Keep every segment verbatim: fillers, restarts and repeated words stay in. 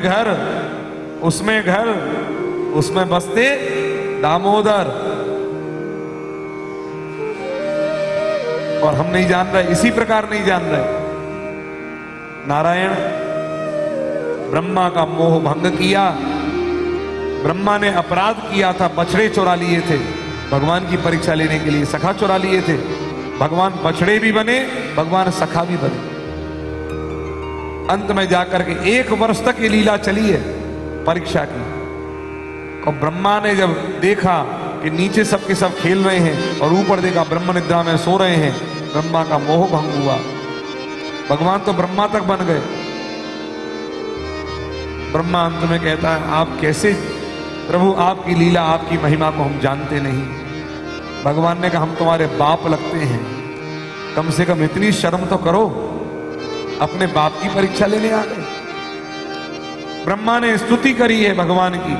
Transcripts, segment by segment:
घर, उसमें घर, उसमें बसते दामोदर। और हम नहीं जान रहे, इसी प्रकार नहीं जान रहे। नारायण ब्रह्मा का मोह भंग किया। ब्रह्मा ने अपराध किया था, बछड़े चुरा लिए थे भगवान की परीक्षा लेने के लिए, सखा चुरा लिए थे। भगवान बछड़े भी बने, भगवान सखा भी बने। अंत में जाकर के एक वर्ष तक ये लीला चली है परीक्षा की। और ब्रह्मा ने जब देखा कि नीचे सबके सब खेल रहे हैं और ऊपर देखा ब्रह्म निद्रा में सो रहे हैं, ब्रह्मा का मोह भंग हुआ। भगवान तो ब्रह्मा तक बन गए। ब्रह्मा अंत में कहता है, आप कैसे प्रभु, आपकी लीला आपकी महिमा को हम जानते नहीं। भगवान ने कहा, हम तुम्हारे बाप लगते हैं, कम से कम इतनी शर्म तो करो, अपने बाप की परीक्षा लेने आ गए। ब्रह्मा ने स्तुति करी है भगवान की।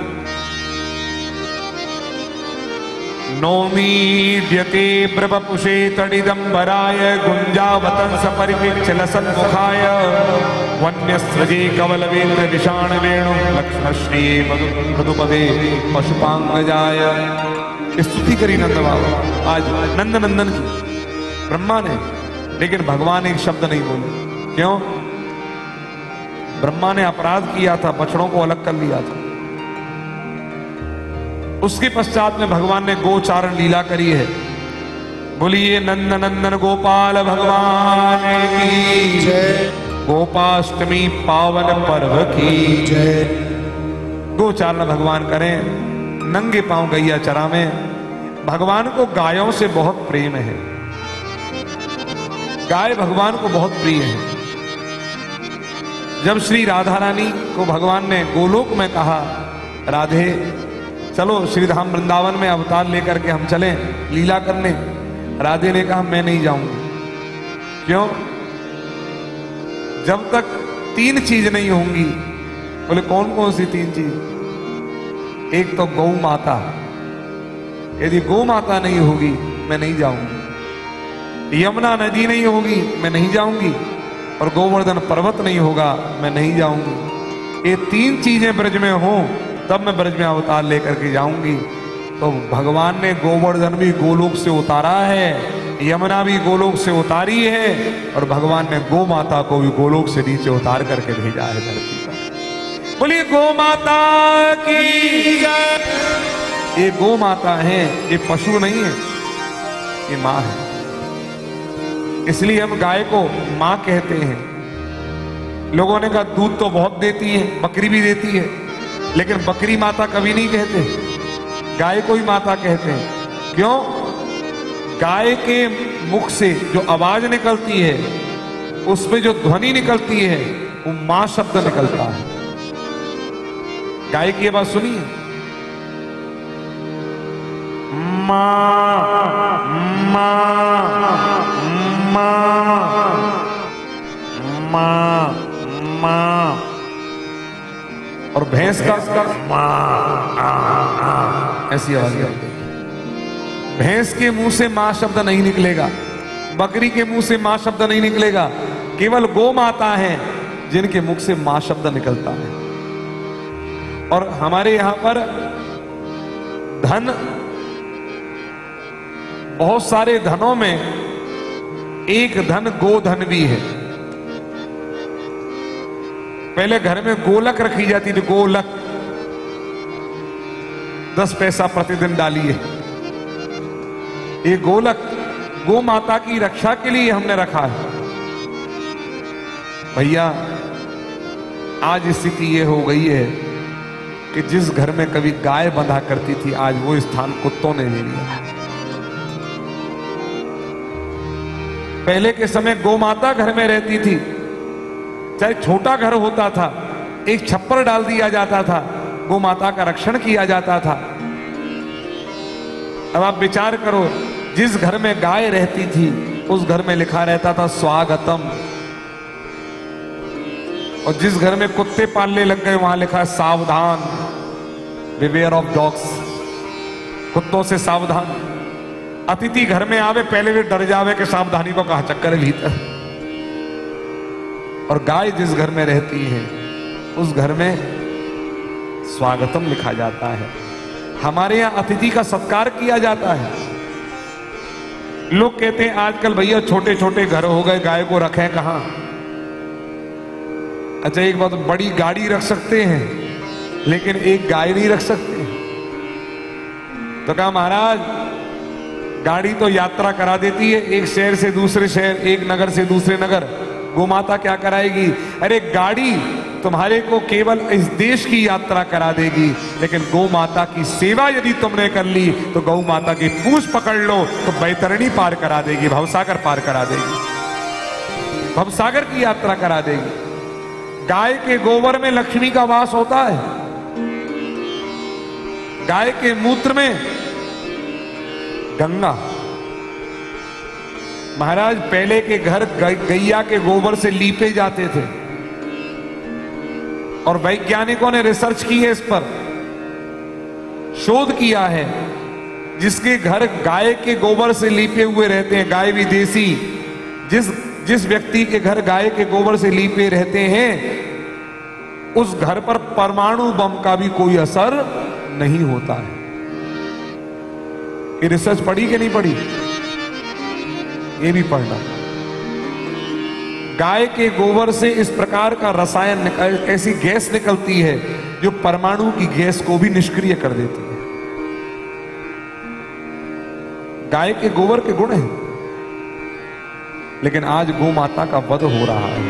नौमीड्यते प्रवपुषे तडिदंबराय गुंजावतंस परिपिच्छल सन्मुखाय वन्यस्रजे कवलवेत्र विषाण वेणु लक्ष्मश्री मधुपदे पशुपांगजाय। स्तुति करी नंद बाबा आज नंद नंदन की ब्रह्मा ने, लेकिन भगवान एक शब्द नहीं बोले। क्यों? ब्रह्मा ने अपराध किया था, बछड़ों को अलग कर लिया था। उसके पश्चात में भगवान ने गोचारण लीला करी है। बोलिए नंद नंदन गोपाल भगवान की जय। गोपाष्टमी पावन पर्व की जय। गोचारण भगवान करें, नंगे पांव गैया चरा में। भगवान को गायों से बहुत प्रेम है, गाय भगवान को बहुत प्रिय है। जब श्री राधा रानी को भगवान ने गोलोक में कहा, राधे चलो श्रीधाम वृंदावन में अवतार लेकर के हम चलें लीला करने, राधे ने कहा मैं नहीं जाऊंगी। क्यों? जब तक तीन चीज नहीं होंगी। बोले कौन कौन सी तीन चीज? एक तो गौ माता, यदि गौ माता नहीं होगी मैं नहीं जाऊंगी। यमुना नदी नहीं होगी मैं नहीं जाऊंगी। और गोवर्धन पर्वत नहीं होगा मैं नहीं जाऊंगी। ये तीन चीजें ब्रज में हों तब मैं ब्रज में अवतार लेकर के जाऊंगी। तो भगवान ने गोवर्धन भी गोलोक से उतारा है, यमुना भी गोलोक से उतारी है, और भगवान ने गौ माता को भी गोलोक से नीचे उतार करके भेजा है धरती पर। बोलिए गौ माता की जय। ये गौ माता है, ये पशु नहीं है, ये माँ है। इसलिए हम गाय को माँ कहते हैं। लोगों ने कहा दूध तो बहुत देती है, बकरी भी देती है, लेकिन बकरी माता कभी नहीं कहते, गाय को ही माता कहते हैं। क्यों? गाय के मुख से जो आवाज निकलती है, उसमें जो ध्वनि निकलती है, वो मां शब्द निकलता है। गाय की आवाज सुनिए, मां मां मां मां मां। और भैंस का मां ऐसी आवाज आती है। भैंस के मुंह से मां शब्द नहीं निकलेगा, बकरी के मुंह से मां शब्द नहीं निकलेगा। केवल गौ माता है जिनके मुख से मां शब्द निकलता है। और हमारे यहां पर धन, बहुत सारे धनों में एक धन गोधन भी है। पहले घर में गोलक रखी जाती थी, गोलक दस पैसा प्रतिदिन डालिए। ये गोलक गो माता की रक्षा के लिए हमने रखा है। भैया आज स्थिति ये हो गई है कि जिस घर में कभी गाय बंधा करती थी, आज वो स्थान कुत्तों ने ले लिया। पहले के समय गौ माता घर में रहती थी, चाहे छोटा घर होता था, एक छप्पर डाल दिया जाता था, गौ माता का रक्षण किया जाता था। अब आप विचार करो, जिस घर में गाय रहती थी उस घर में लिखा रहता था स्वागतम, और जिस घर में कुत्ते पालने लग गए वहां लिखा है सावधान, बिवेयर ऑफ डॉग्स, कुत्तों से सावधान। अतिथि घर में आवे पहले भी डर जावे कि सावधानी को कहा चक्कर भीतर। और गाय जिस घर में रहती है उस घर में स्वागतम लिखा जाता है। हमारे यहां अतिथि का सत्कार किया जाता है। लोग कहते हैं आजकल भैया छोटे छोटे घर हो गए, गाय को रखें कहां। अच्छा, एक बात, बड़ी गाड़ी रख सकते हैं लेकिन एक गाय नहीं रख सकते। तो कहा महाराज गाड़ी तो यात्रा करा देती है, एक शहर से दूसरे शहर, एक नगर से दूसरे नगर, गोमाता क्या कराएगी? अरे गाड़ी तुम्हारे को केवल इस देश की यात्रा करा देगी, लेकिन गौ माता की सेवा यदि तुमने कर ली तो गौ माता की पूंछ पकड़ लो तो बैतरणी पार करा देगी, भवसागर पार करा देगी, भवसागर की यात्रा करा देगी। गाय के गोबर में लक्ष्मी का वास होता है, गाय के मूत्र में गंगा। महाराज पहले के घर गैया के गोबर से लीपे जाते थे और वैज्ञानिकों ने रिसर्च की है, इस पर शोध किया है। जिसके घर गाय के गोबर से लीपे हुए रहते हैं, गाय भी देसी, जिस जिस व्यक्ति के घर गाय के गोबर से लीपे रहते हैं उस घर पर परमाणु बम का भी कोई असर नहीं होता है। ये रिसर्च पढ़ी कि नहीं पढ़ी? ये भी पढ़ना। गाय के गोबर से इस प्रकार का रसायन निकल, ऐसी गैस निकलती है जो परमाणु की गैस को भी निष्क्रिय कर देती है। गाय के गोबर के गुण हैं, लेकिन आज गौ माता का वध हो रहा है।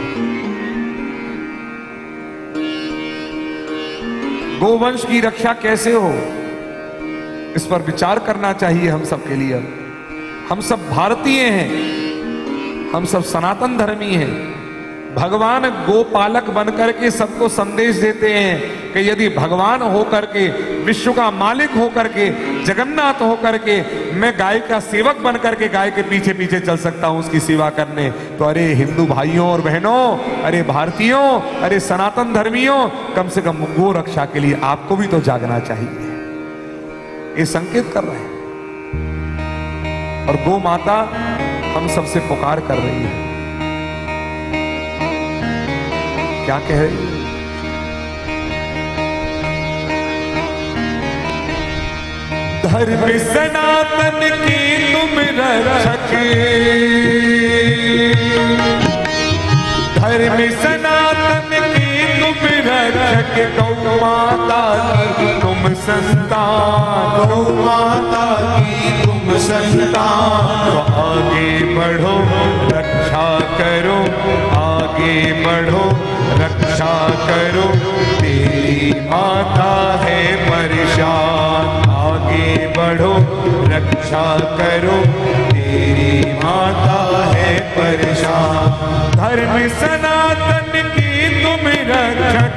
गोवंश की रक्षा कैसे हो, इस पर विचार करना चाहिए हम सब के लिए। हम सब भारतीय हैं, हम सब सनातन धर्मी हैं। भगवान गोपालक बनकर के सबको संदेश देते हैं कि यदि भगवान होकर के, विश्व का मालिक होकर के, जगन्नाथ होकर के मैं गाय का सेवक बनकर के गाय के पीछे पीछे चल सकता हूं उसकी सेवा करने, तो अरे हिंदू भाइयों और बहनों, अरे भारतीयों, अरे सनातन धर्मियों, कम से कम गो रक्षा के लिए आपको भी तो जागना चाहिए। ये संकेत कर रहे हैं और गौ माता हम सबसे पुकार कर रही है। क्या कह रही है? धर्म सनातन की तुम रक्षक, धर्म सनातन की तुम रक्षक, गौ माता की तुम संतान, गौ माता की तुम संतान। तो आगे बढ़ो रक्षा करो, आगे बढ़ो रक्षा करो, तेरी माता है परेशान। आगे बढ़ो रक्षा करो, तेरी माता है परेशान। धर्म सनातन की तुम रक्षक,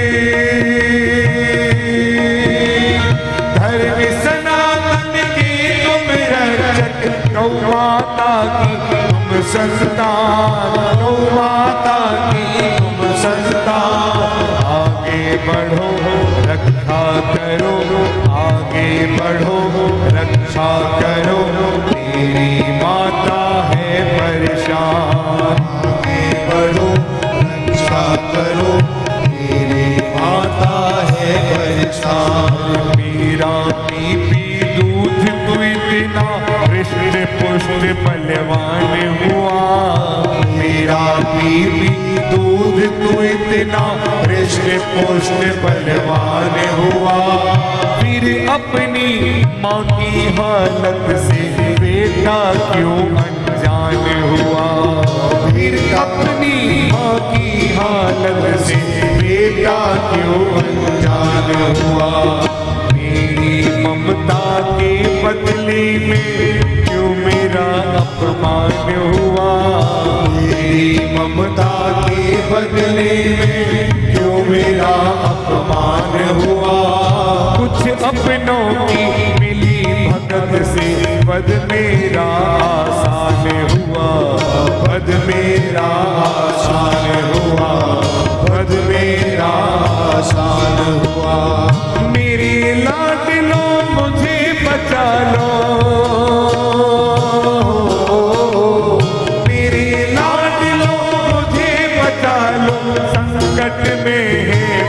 धर्म सनातन की तुम रक्षक, गौ माता की तुम संतान, गौ माता की तुम संतान। आगे बढ़ो रक्षा करो, आगे बढ़ो रक्षा करो, तेरी माता है परेशान। आगे बढ़ो रक्षा करो, तेरी माता है परेशान। मेरा पी पी दूध तू इतना हृष्ट पुष्ट बलवान हुआ, मेरा पी पी दूध तू इतना हृष्ट पुष्ट बलवान हुआ। फिर अपनी माँ की हालत से बेटा क्यों अनजान हुआ, फिर अपनी माँ की हालत से बेटा क्यों अनजान हुआ। मेरी ममता के बदले में क्यों मेरा अपमान हुआ, मेरी ममता के बदले में क्यों मेरा अपमान हुआ। कुछ अपनों की मिली भगत से वध मेरा आसान हुआ, वध मेरा आसान हुआ, वध मेरा आसान हुआ। मेरी लाडलो मुझे बचा लो, मेरी लाडलो मुझे बचा लो, संकट में है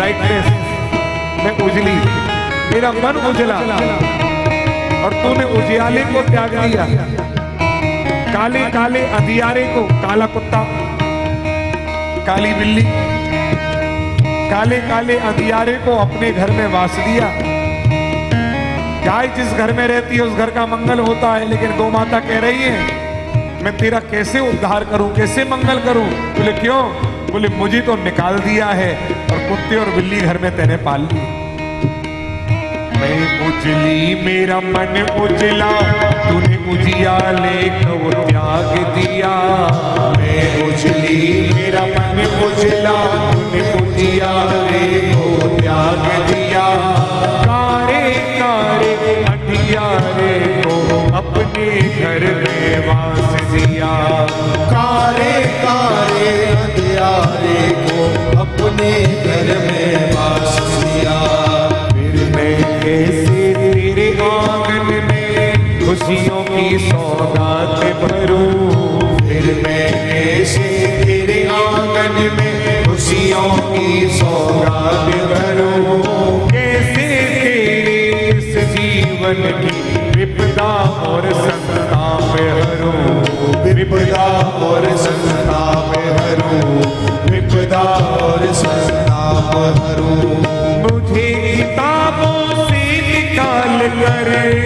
ब्राइटनेस में उजली, मेरा मन उजला और तूने उजियाले को त्याग दिया। काले काले अंधियारे को, काला कुत्ता, काली बिल्ली, काले काले अंधियारे को अपने घर में वास दिया। गाय जिस घर में रहती है उस घर का मंगल होता है, लेकिन गौ माता कह रही है मैं तेरा कैसे उद्धार करूं, कैसे मंगल करूं? बोले क्यों? बोले मुझे तो निकाल दिया है और कुत्ते और बिल्ली घर में तेने पाल ली। मैं उजली मेरा मन उजला, तूने उजियाले को त्याग दिया। मैं उजली मेरा मन उजला, तूने उजियाले को त्याग दिया। कारे कारे अंधियारे को अपने घर में वास दिया। कारे कारे अंधियारे को अपने घर में वास दिया। फिर मैं कैसे तेरे आंगन में खुशियों की सौगात भरूं? फिर मैं कैसे तेरे आंगन में खुशियों की सौगात भरूं? कैसे तेरे इस जीवन की विपदा और संताप हरूं? विपदा और संताप हरूं, विपदा और संताप हरूं। मुझे किताबों से निकाल कर,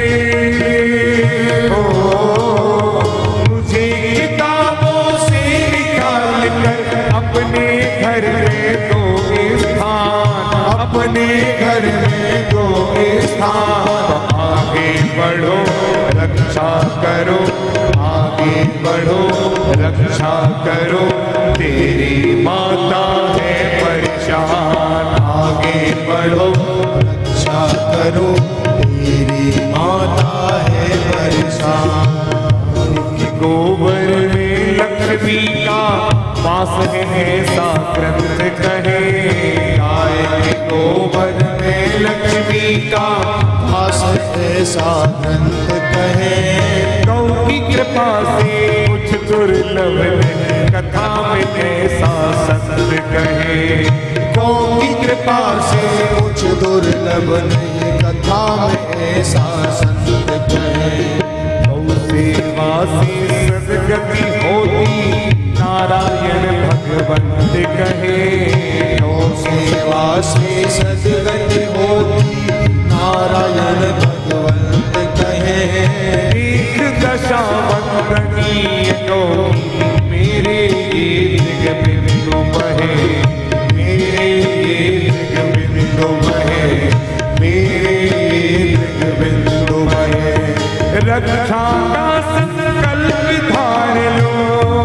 मुझे किताबों से निकाल कर अपने घर में दो स्थान, अपने घर में दो स्थान। आगे बढ़ो रक्षा करो, आगे बढ़ो रक्षा करो, तेरी माता है परेशान। आगे बढ़ो रक्षा करो, तेरी माता है परेशान। गोबर में लक्ष्मी का वास है ऐसा ग्रंथ कहे। गाय के गोबर में लक्ष्मी का वास ऐसा ग्रंथ कहे। गौ की कृपा से कुछ दुर्लभ है, कथा में ऐसा संत कहे। गौ की कृपा से कुछ दुर्लभ नहीं, कथा में ऐसा संत कहे। गौ सेवा से सदगति होती, नारायण भगवंत कहे। गौ सेवा से सदगति होती, नारायण भगवंत कहे। एक दशा वंदनीय गौ मेरे ये जग बिंदु बहे, मेरे ये जग बिंदु बहे, मेरे ये जग बिंदु बहे। रक्षा का संकल्प धार लो,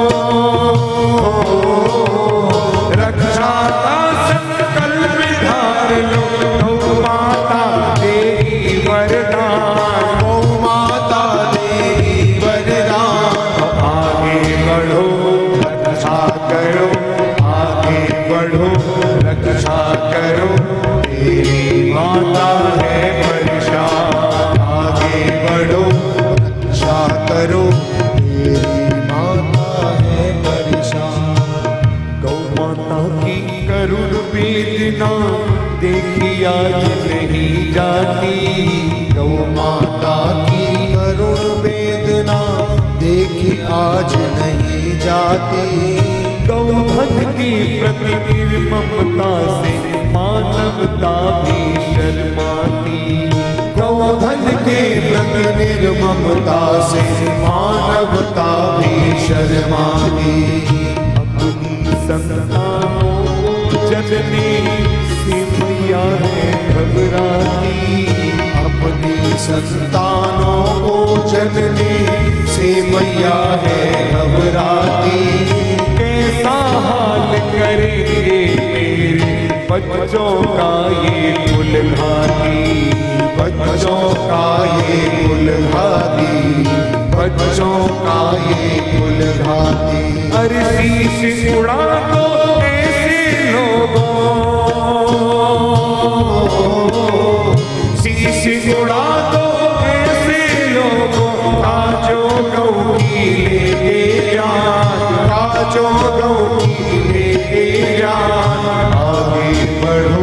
रक्षा का संकल्प धार लो, गौ माता देगी वरदान। गौ माता देगी वरदान। आगे बढ़ो रक्षा करो, आगे बढ़ो रक्षा करो, तेरी माता है परेशान। आगे बढ़ो रक्षा करो, तेरी माता है परेशान। गौ माता की करुण वेदना देखी आज नहीं जाती। गौ माता की करुण वेदना देखी आज नहीं जाती। गौधन की प्रति निर्ममता से मानवता भी शर्माती। गौधन के प्रति निर्ममता से मानवता भी शर्माती। अपनी संतानों को जननी से मैया है घबराती। अपनी संतानों को जननी से मैया है घबराती। कैसा हाल करेंगे मेरे बच्चों का ये कुलघाती। बच्चों का ये कुलघाती, बच्चों का ये कुलघाती। अरे शीश उड़ा दो ऐसे लोगों, शीश उड़ा दो ऐसे लोगों का जो गौ की लेके जान, का जो गौ की लेके जान। आगे बढ़ो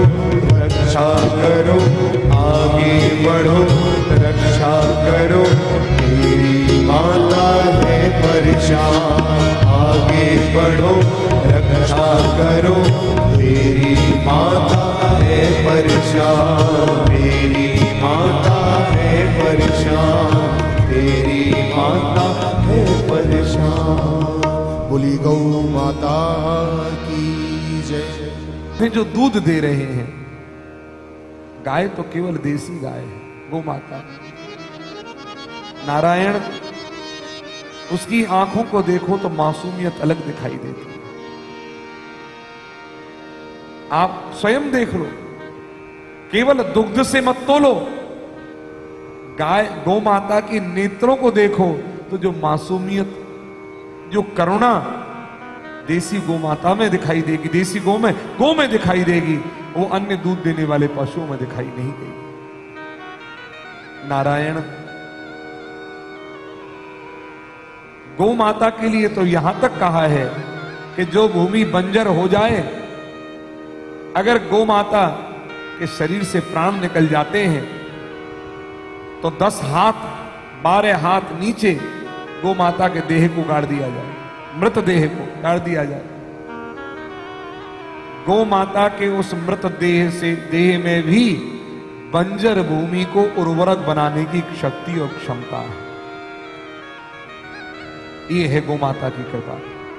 करो, तेरी माता है परेशान। आगे बढ़ो रक्षा करो, तेरी माता है परेशान। मेरी माता है परेशान, तेरी माता है परेशान। बोली गौ माता की जय। जो दूध दे रहे हैं, गाय तो केवल देसी गाय है, गौ माता। नारायण, उसकी आंखों को देखो तो मासूमियत अलग दिखाई देती है। आप स्वयं देख लो, केवल दुग्ध से मत तोलो, गाय गौ माता की नेत्रों को देखो तो जो मासूमियत, जो करुणा देसी गौ माता में दिखाई देगी, देसी गौ में गौ में दिखाई देगी, वो अन्य दूध देने वाले पशुओं में दिखाई नहीं देगी। नारायण, गौ माता के लिए तो यहां तक कहा है कि जो भूमि बंजर हो जाए, अगर गौ माता के शरीर से प्राण निकल जाते हैं तो दस हाथ बारह हाथ नीचे गौ माता के देह को गाड़ दिया जाए, मृत देह को गाड़ दिया जाए। गौ माता के उस मृत देह से देह में भी बंजर भूमि को उर्वरक बनाने की शक्ति और क्षमता है। ये है गौ माता की कृपा।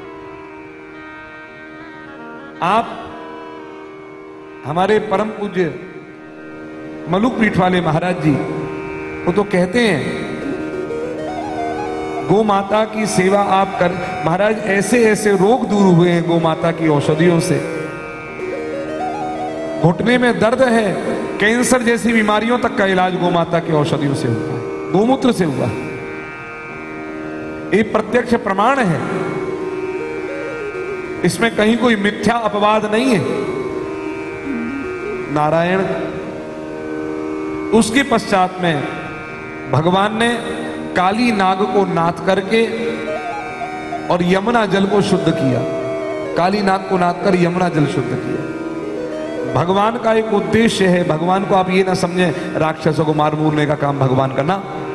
आप हमारे परम पूज्य मलुक पीठ वाले महाराज जी वो तो कहते हैं गौ माता की सेवा आप कर, महाराज ऐसे ऐसे रोग दूर हुए हैं गौ माता की औषधियों से। घुटने में दर्द है, कैंसर जैसी बीमारियों तक का इलाज गौ माता की औषधियों से हुआ है, गौमूत्र से हुआ है। ये प्रत्यक्ष प्रमाण है, इसमें कहीं कोई मिथ्या अपवाद नहीं है। नारायण, उसके पश्चात में भगवान ने काली नाग को नाथ करके और यमुना जल को शुद्ध किया। काली नाग को नाथ कर यमुना जल शुद्ध किया। भगवान का एक उद्देश्य है, भगवान को आप ये ना समझें राक्षसों को मार मूरने का काम भगवान करना।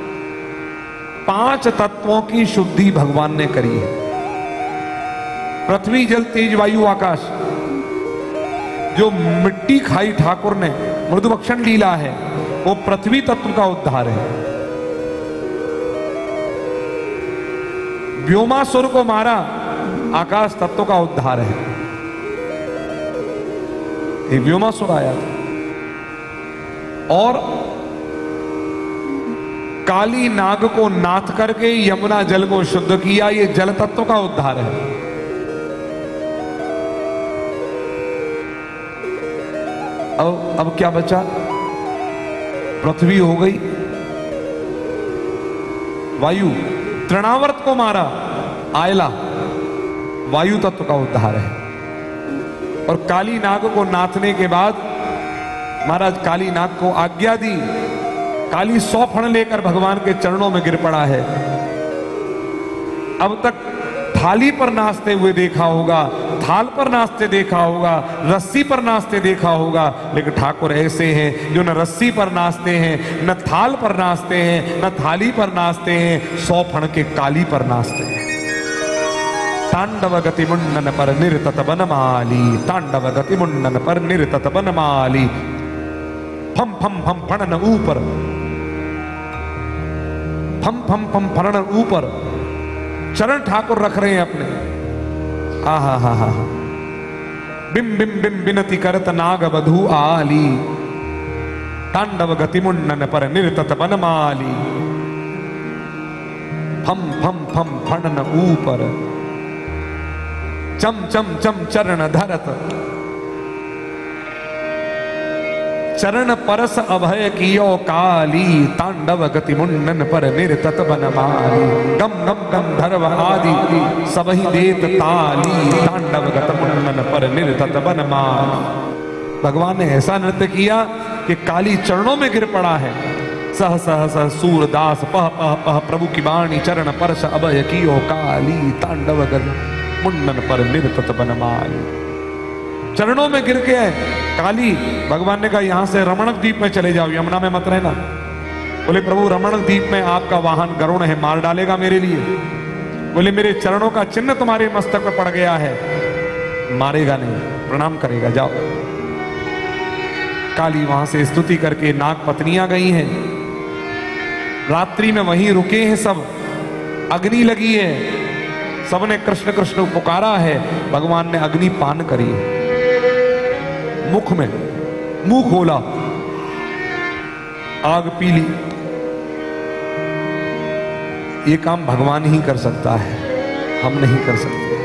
पांच तत्वों की शुद्धि भगवान ने करी है। पृथ्वी जल तेज वायु आकाश, जो मिट्टी खाई ठाकुर ने, मृदुभक्षण लीला है, वो पृथ्वी तत्व का उद्धार है। व्योमासुर को मारा, आकाश तत्व का उद्धार है। ये व्योमासुर आया था। और काली नाग को नाथ करके यमुना जल को शुद्ध किया, ये जल तत्व का उद्धार है। अब अब क्या बचा? पृथ्वी हो गई, वायु, तृणावर्त को मारा, आयला, वायु तत्व का उद्धार है। और काली नाग को नाथने के बाद महाराज काली नाग को आज्ञा दी, काली सौ फण लेकर भगवान के चरणों में गिर पड़ा है। अब तक थाली पर नाचते हुए देखा होगा, थाल पर नाचते देखा होगा, रस्सी पर नाचते देखा होगा, लेकिन ठाकुर ऐसे हैं जो न रस्सी पर नाचते हैं, न थाल पर नाचते हैं, न थाली पर नाचते हैं, सौ फण के काली पर नाचते हैं। तांडव गति मुंडन पर निरतत बनमाली, तांडव गति मुंडन पर निरतत बनमाली, फम फम फम फणन ऊपर, फम फम फम फणन ऊपर चरण ठाकुर रख रहे हैं अपने। आ हा हा हा बिम बिम बिम बिनती करत नाग बधू आली, तांडव गति मुंडन पर निरतत बनमाली, फम फम फम फणन ऊपर, चम चम चम चरण धरत, चरण परस अभय कियो काली, तांडव गति मुंडन पर निरतत बनमाली, गम गम गंधर्व आदि सबहि देत ताली, तांडव गत मुंडन पर निरतत बनमाली। भगवान ने ऐसा नृत्य किया कि काली चरणों में गिर पड़ा है। सह सह सह सूरदास पह पह पह प्रभु की वाणी, चरण परस अभय कियो काली, तांडव गत मुंडन पर निरतत बनमाली। चरणों में गिर के काली, भगवान ने कहा यहां से रमणक द्वीप में चले जाओ, यमुना में मत रहना। बोले प्रभु रमण द्वीप में आपका वाहन गरुण है, मार डालेगा मेरे लिए। बोले मेरे चरणों का चिन्ह तुम्हारे मस्तक पर पड़ गया है, मारेगा नहीं, प्रणाम करेगा, जाओ। काली वहां से स्तुति करके नाग पत्नियां गई हैं, रात्रि में वहीं रुके हैं सब, अग्नि लगी है, सबने कृष्ण कृष्ण पुकारा है, भगवान ने अग्नि पान करी है, मुख में मुंह खोला, आग पी ली। ये काम भगवान ही कर सकता है, हम नहीं कर सकते,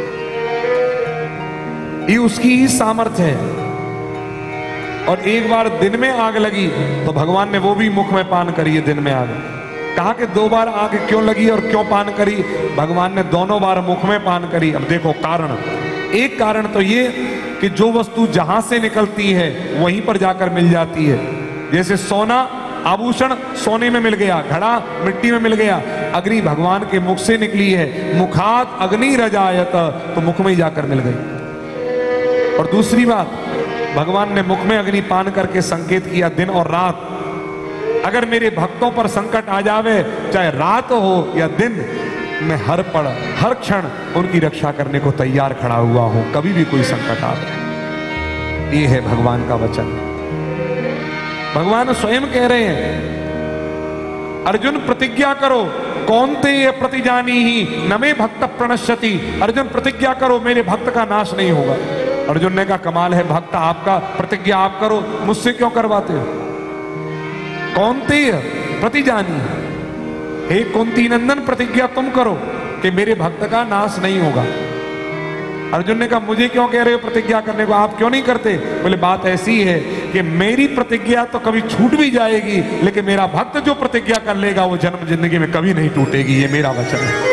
ये उसकी ही सामर्थ्य है। और एक बार दिन में आग लगी तो भगवान ने वो भी मुख में पान करी है, दिन में आग। कहा कि दो बार आग क्यों लगी और क्यों पान करी? भगवान ने दोनों बार मुख में पान करी। अब देखो कारण, एक कारण तो ये कि जो वस्तु जहां से निकलती है वहीं पर जाकर मिल जाती है। जैसे सोना आभूषण सोने में मिल गया, घड़ा मिट्टी में मिल गया, अग्नि भगवान के मुख से निकली है, मुखात अग्नि रजायत, तो मुख में ही जाकर मिल गई। और दूसरी बात, भगवान ने मुख में अग्नि पान करके संकेत किया दिन और रात, अगर मेरे भक्तों पर संकट आ जावे, चाहे रात हो या दिन, मैं हर पल हर क्षण उनकी रक्षा करने को तैयार खड़ा हुआ हूं, कभी भी कोई संकट आवे। ये है भगवान का वचन। भगवान स्वयं कह रहे हैं, अर्जुन प्रतिज्ञा करो, कौनते ये प्रतिजानी ही न मे भक्त प्रणश्यति। अर्जुन प्रतिज्ञा करो, मेरे भक्त का नाश नहीं होगा। अर्जुन ने कहा कमाल है भक्त आपका, प्रतिज्ञा आप करो, मुझसे क्यों करवाते हो? कौनते प्रतिजानी, हे कुंती नंदन प्रतिज्ञा तुम करो कि मेरे भक्त का नाश नहीं होगा। अर्जुन ने कहा मुझे क्यों कह रहे हो प्रतिज्ञा करने को, आप क्यों नहीं करते? बोले बात ऐसी है कि मेरी प्रतिज्ञा तो कभी छूट भी जाएगी, लेकिन मेरा भक्त जो प्रतिज्ञा कर लेगा वो जन्म जिंदगी में कभी नहीं टूटेगी, ये मेरा वचन है।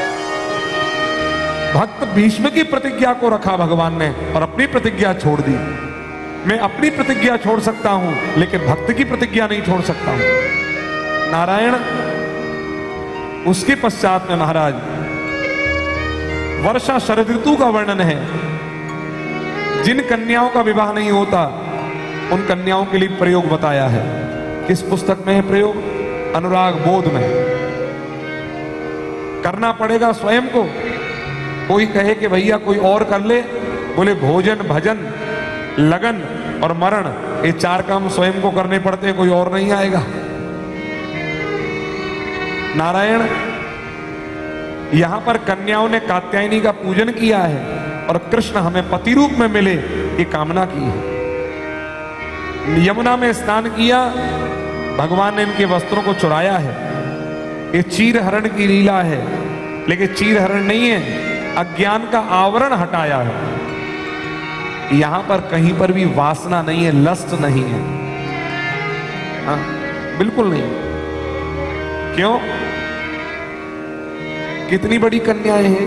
भक्त भीष्म की प्रतिज्ञा को रखा भगवान ने और अपनी प्रतिज्ञा छोड़ दी। मैं अपनी प्रतिज्ञा छोड़ सकता हूं, लेकिन भक्त की प्रतिज्ञा नहीं छोड़ सकता हूं। नारायण, उसके पश्चात में महाराज वर्षा शरद ऋतु का वर्णन है। जिन कन्याओं का विवाह नहीं होता उन कन्याओं के लिए प्रयोग बताया है। किस पुस्तक में है प्रयोग? अनुराग बोध में। करना पड़ेगा स्वयं को। कोई कहे कि भैया कोई और कर ले, बोले भोजन भजन लगन और मरण, ये चार काम स्वयं को करने पड़ते हैं, कोई और नहीं आएगा। नारायण, यहां पर कन्याओं ने कात्यायनी का पूजन किया है और कृष्ण हमें पति रूप में मिले ये कामना की है। यमुना में स्नान किया, भगवान ने इनके वस्त्रों को चुराया है। ये चीर हरण की लीला है, लेकिन चीर हरण नहीं है, अज्ञान का आवरण हटाया है। यहां पर कहीं पर भी वासना नहीं है, लस्ट नहीं है, हाँ, बिल्कुल नहीं। क्यों? कितनी बड़ी कन्याएं हैं?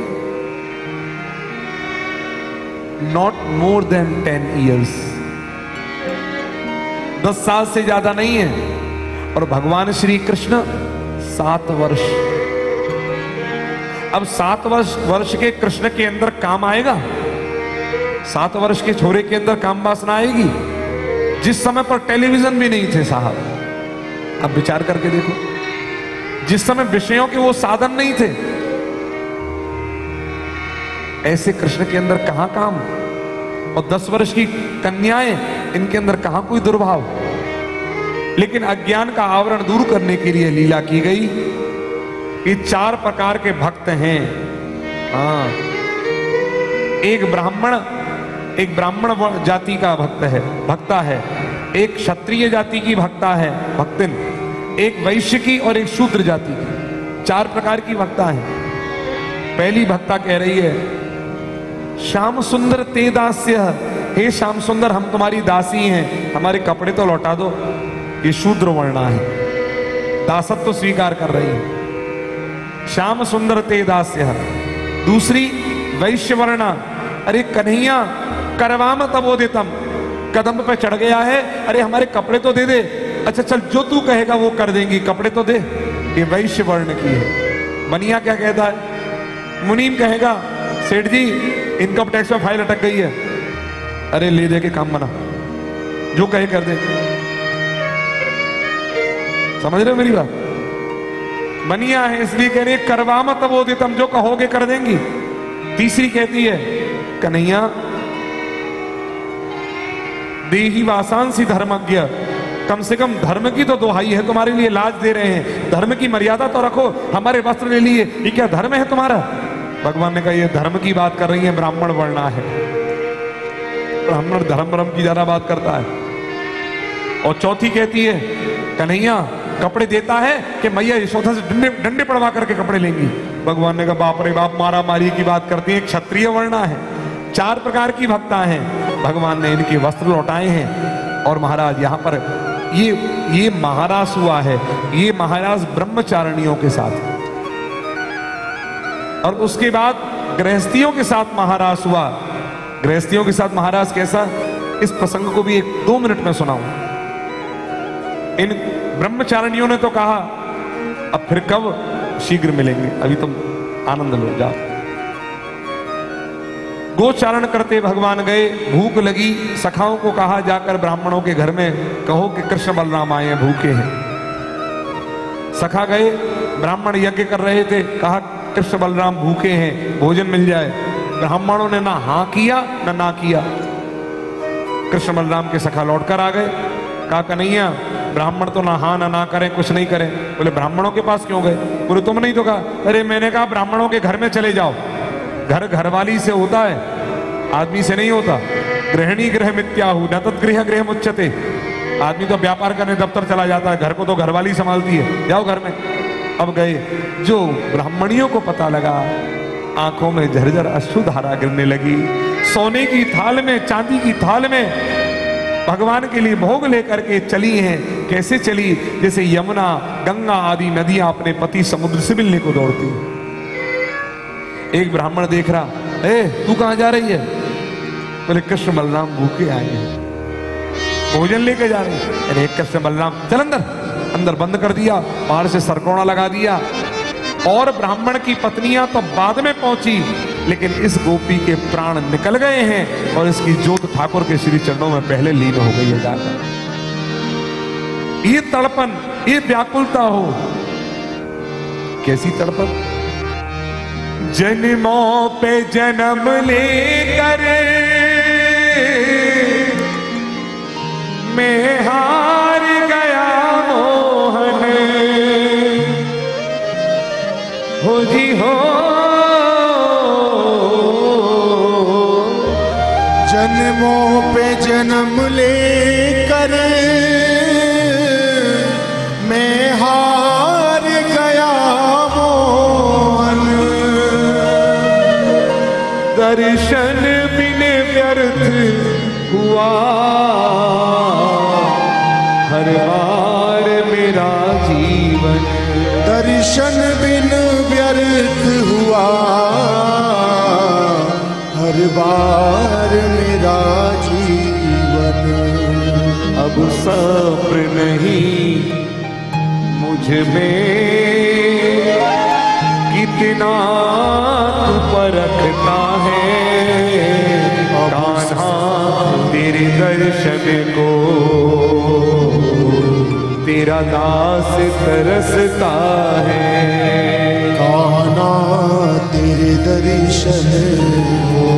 Not more than ten years, दस साल से ज्यादा नहीं है। और भगवान श्री कृष्ण सात वर्ष। अब सात वर्ष वर्ष के कृष्ण के अंदर काम आएगा? सात वर्ष के छोरे के अंदर काम वासना आएगी? जिस समय पर टेलीविजन भी नहीं थे साहब, अब विचार करके देखो, जिस समय विषयों के वो साधन नहीं थे, ऐसे कृष्ण के अंदर कहां काम? और दस वर्ष की कन्याएं, इनके अंदर कहां कोई दुर्भाव? लेकिन अज्ञान का आवरण दूर करने के लिए लीला की गई। ये चार प्रकार के भक्त हैं। हाँ, एक ब्राह्मण एक ब्राह्मण जाति का भक्त है, भक्ता है, एक क्षत्रिय जाति की भक्ता है, भक्तिन, एक वैश्य की और एक शूद्र जाति की। चार प्रकार की भक्ता है। पहली भक्ता कह रही है, श्याम सुंदर ते दास्य, हे श्याम सुंदर हम तुम्हारी दासी हैं, हमारे कपड़े तो लौटा दो। ये शूद्र वर्णा है, दासत्व तो स्वीकार कर रही है। श्याम सुंदर ते दास्य। दूसरी वैश्य वर्णा, अरे कन्हैया करवाम तबोदितम, कदम पे चढ़ गया है, अरे हमारे कपड़े तो दे दे। अच्छा चल, जो तू कहेगा वो कर देंगी, कपड़े तो दे। ये वैश्य वर्ण की है। बनिया क्या कहता है? मुनीम कहेगा, सेठ जी इनकम टैक्स में फाइल अटक गई है, अरे ले दे के काम बना, जो कहे कर दे। समझ रहे हो मेरी बात? बनिया है इसलिए कह रही है करवा मत वो दे, तुम जो कहोगे कर देंगी। तीसरी कहती है कन्हैया देही वासांसी धर्मज्ञ, कम से कम धर्म की तो दुहाई है, तुम्हारे लिए लाज दे रहे हैं, धर्म की मर्यादा तो रखो, हमारे वस्त्र ले लिए, ये क्या धर्म है तुम्हारा? भगवान ने कहा ये धर्म की बात कर रही है, ब्राह्मण वर्णा है, ब्राह्मण धर्म धर्म की ज्यादा बात करता है। और चौथी कहती है कन्हैया कपड़े देता है कि मैया यशोदा से डंडे डंडे पड़वा करके कपड़े लेंगी। भगवान ने कहा बाप रे बाप, मारा मारी की बात करती है, क्षत्रिय वर्णा है। चार प्रकार की भक्ता हैं, भगवान ने इनके वस्त्र लौटाए हैं। और महाराज यहाँ पर ये ये महाराज हुआ है, ये महाराज ब्रह्मचारिणियों के साथ, और उसके बाद गृहस्थियों के साथ महाराज हुआ। गृहस्थियों के साथ महाराज कैसा, इस प्रसंग को भी एक दो मिनट में सुनाऊं। इन ब्रह्मचारिणियों ने तो कहा अब फिर कब शीघ्र मिलेंगे, अभी तुम आनंद लो, जाओ। गोचारण करते भगवान गए, भूख लगी, सखाओं को कहा जाकर ब्राह्मणों के घर में कहो कि कृष्ण बलराम आए हैं, भूखे हैं। सखा गए, ब्राह्मण यज्ञ कर रहे थे, कहा कृष्ण बलराम भूखे हैं, भोजन मिल जाए। ब्राह्मणों ने ना हाँ किया ना ना किया। कृष्ण बलराम के सखा लौट कर आ गए, कहा कन्हैया ब्राह्मण तो ना हाँ ना ना करें, कुछ नहीं करें। बोले ब्राह्मणों के पास क्यों गए? बोले तुम नहीं तो कहा। अरे मैंने कहा ब्राह्मणों के घर में चले जाओ, घर घरवाली से होता है, आदमी से नहीं होता। गृहिणी गृह मित्याहु न तद्गृह गृह मुच्यते। आदमी तो व्यापार करने दफ्तर चला जाता है, घर को तो घरवाली संभालती है, जाओ घर में। अब गए, जो ब्राह्मणियों को पता लगा, आंखों में झरझर अश्रु धारा गिरने लगी। सोने की थाल में, चांदी की थाल में भगवान के लिए भोग लेकर के चली हैं। कैसे चली? जैसे यमुना गंगा आदि नदियां अपने पति समुद्र से मिलने को दौड़ती। एक ब्राह्मण देख रहा, ए तू कहां जा रही है? बोले कृष्ण बलराम भूखे आए हैं, भोजन लेके जा रहे हैं। अरे कृष्ण बलराम चल अंदर। अंदर बंद कर दिया, बाहर से सरकोना लगा दिया। और ब्राह्मण की पत्नियां तो बाद में पहुंची, लेकिन इस गोपी के प्राण निकल गए हैं और इसकी जोत ठाकुर के श्री चरणों में पहले लीन हो गई है जाकर। ये तड़पन, ये व्याकुलता हो, कैसी तड़पन? जन्मों पे जन्म लेकर मैं हार गया मोहन, हो जी हो। जन्मों पे जन्म लेकर मैं हार गया मोहन, दर्शन बिन व्यर्थ हुआ हर बार मेरा जीवन। दर्शन बिन व्यर्थ हुआ हर बार मेरा जीवन। अब सब्र नहीं मुझ में, कितना तू परखता है कान्हा तेरे दर्शन को, तेरा दास तरसता है। कान्हा तेरे दर्शन को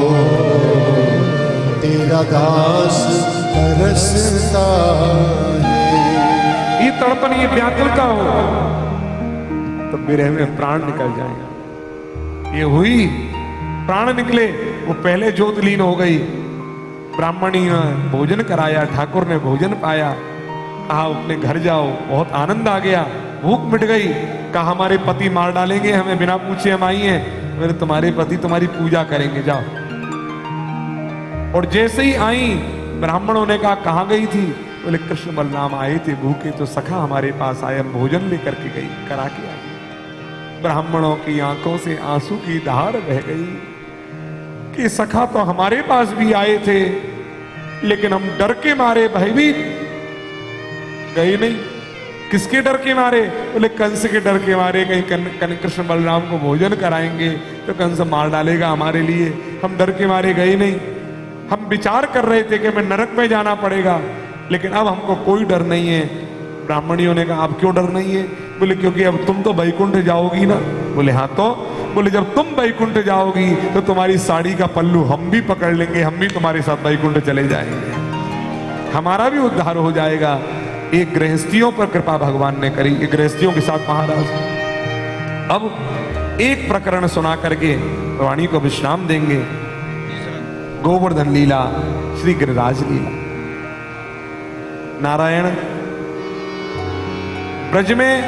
तेरा दास तरसता है। ये तड़पन, ये व्याकुलता हो तो विरह में प्राण निकल जाएगा। ये हुई, प्राण निकले, वो पहले ज्योतिलीन हो गई। ब्राह्मणी ने भोजन कराया, ठाकुर ने भोजन पाया, कहा अपने घर जाओ, बहुत आनंद आ गया, भूख मिट गई। कहा हमारे पति मार डालेंगे हमें, बिना पूछे हम आई हैं। मेरे तुम्हारे पति तुम्हारी पूजा करेंगे, जाओ। और जैसे ही आई, ब्राह्मणों ने कहा कहाँ गई थी? बोले कृष्ण बलराम आए थे भूखे, तो सखा हमारे पास आए, हम भोजन लेकर के गई, करा के आई। ब्राह्मणों की आंखों से आंसू की धार बह गई कि सखा तो हमारे पास भी आए थे, लेकिन हम डर के मारे भयभीत गए नहीं। किसके डर के मारे? बोले कंस के डर के मारे, कहीं कन, कृष्ण बलराम को भोजन कराएंगे तो कंस मार डालेगा हमारे लिए, हम डर के मारे गए नहीं। हम विचार कर रहे थे कि हमें नरक में जाना पड़ेगा, लेकिन अब हमको कोई डर नहीं है। ब्राह्मणियों ने कहा अब क्यों डर नहीं है? बोले क्योंकि अब तुम तो वैकुंठ जाओगी ना। बोले हाँ तो? बोले जब तुम वैकुंठ जाओगी तो तुम्हारी साड़ी का पल्लू हम भी पकड़ लेंगे, हम भी तुम्हारे साथ वैकुंठ चले जाएंगे, हमारा भी उद्धार हो जाएगा। एक गृहस्थियों पर कृपा भगवान ने करी, एक गृहस्थियों के साथ महाराज अब एक प्रकरण सुना करके वाणी को विश्राम देंगे। गोवर्धन लीला, श्री गिरिराज लीला। नारायण ब्रज में,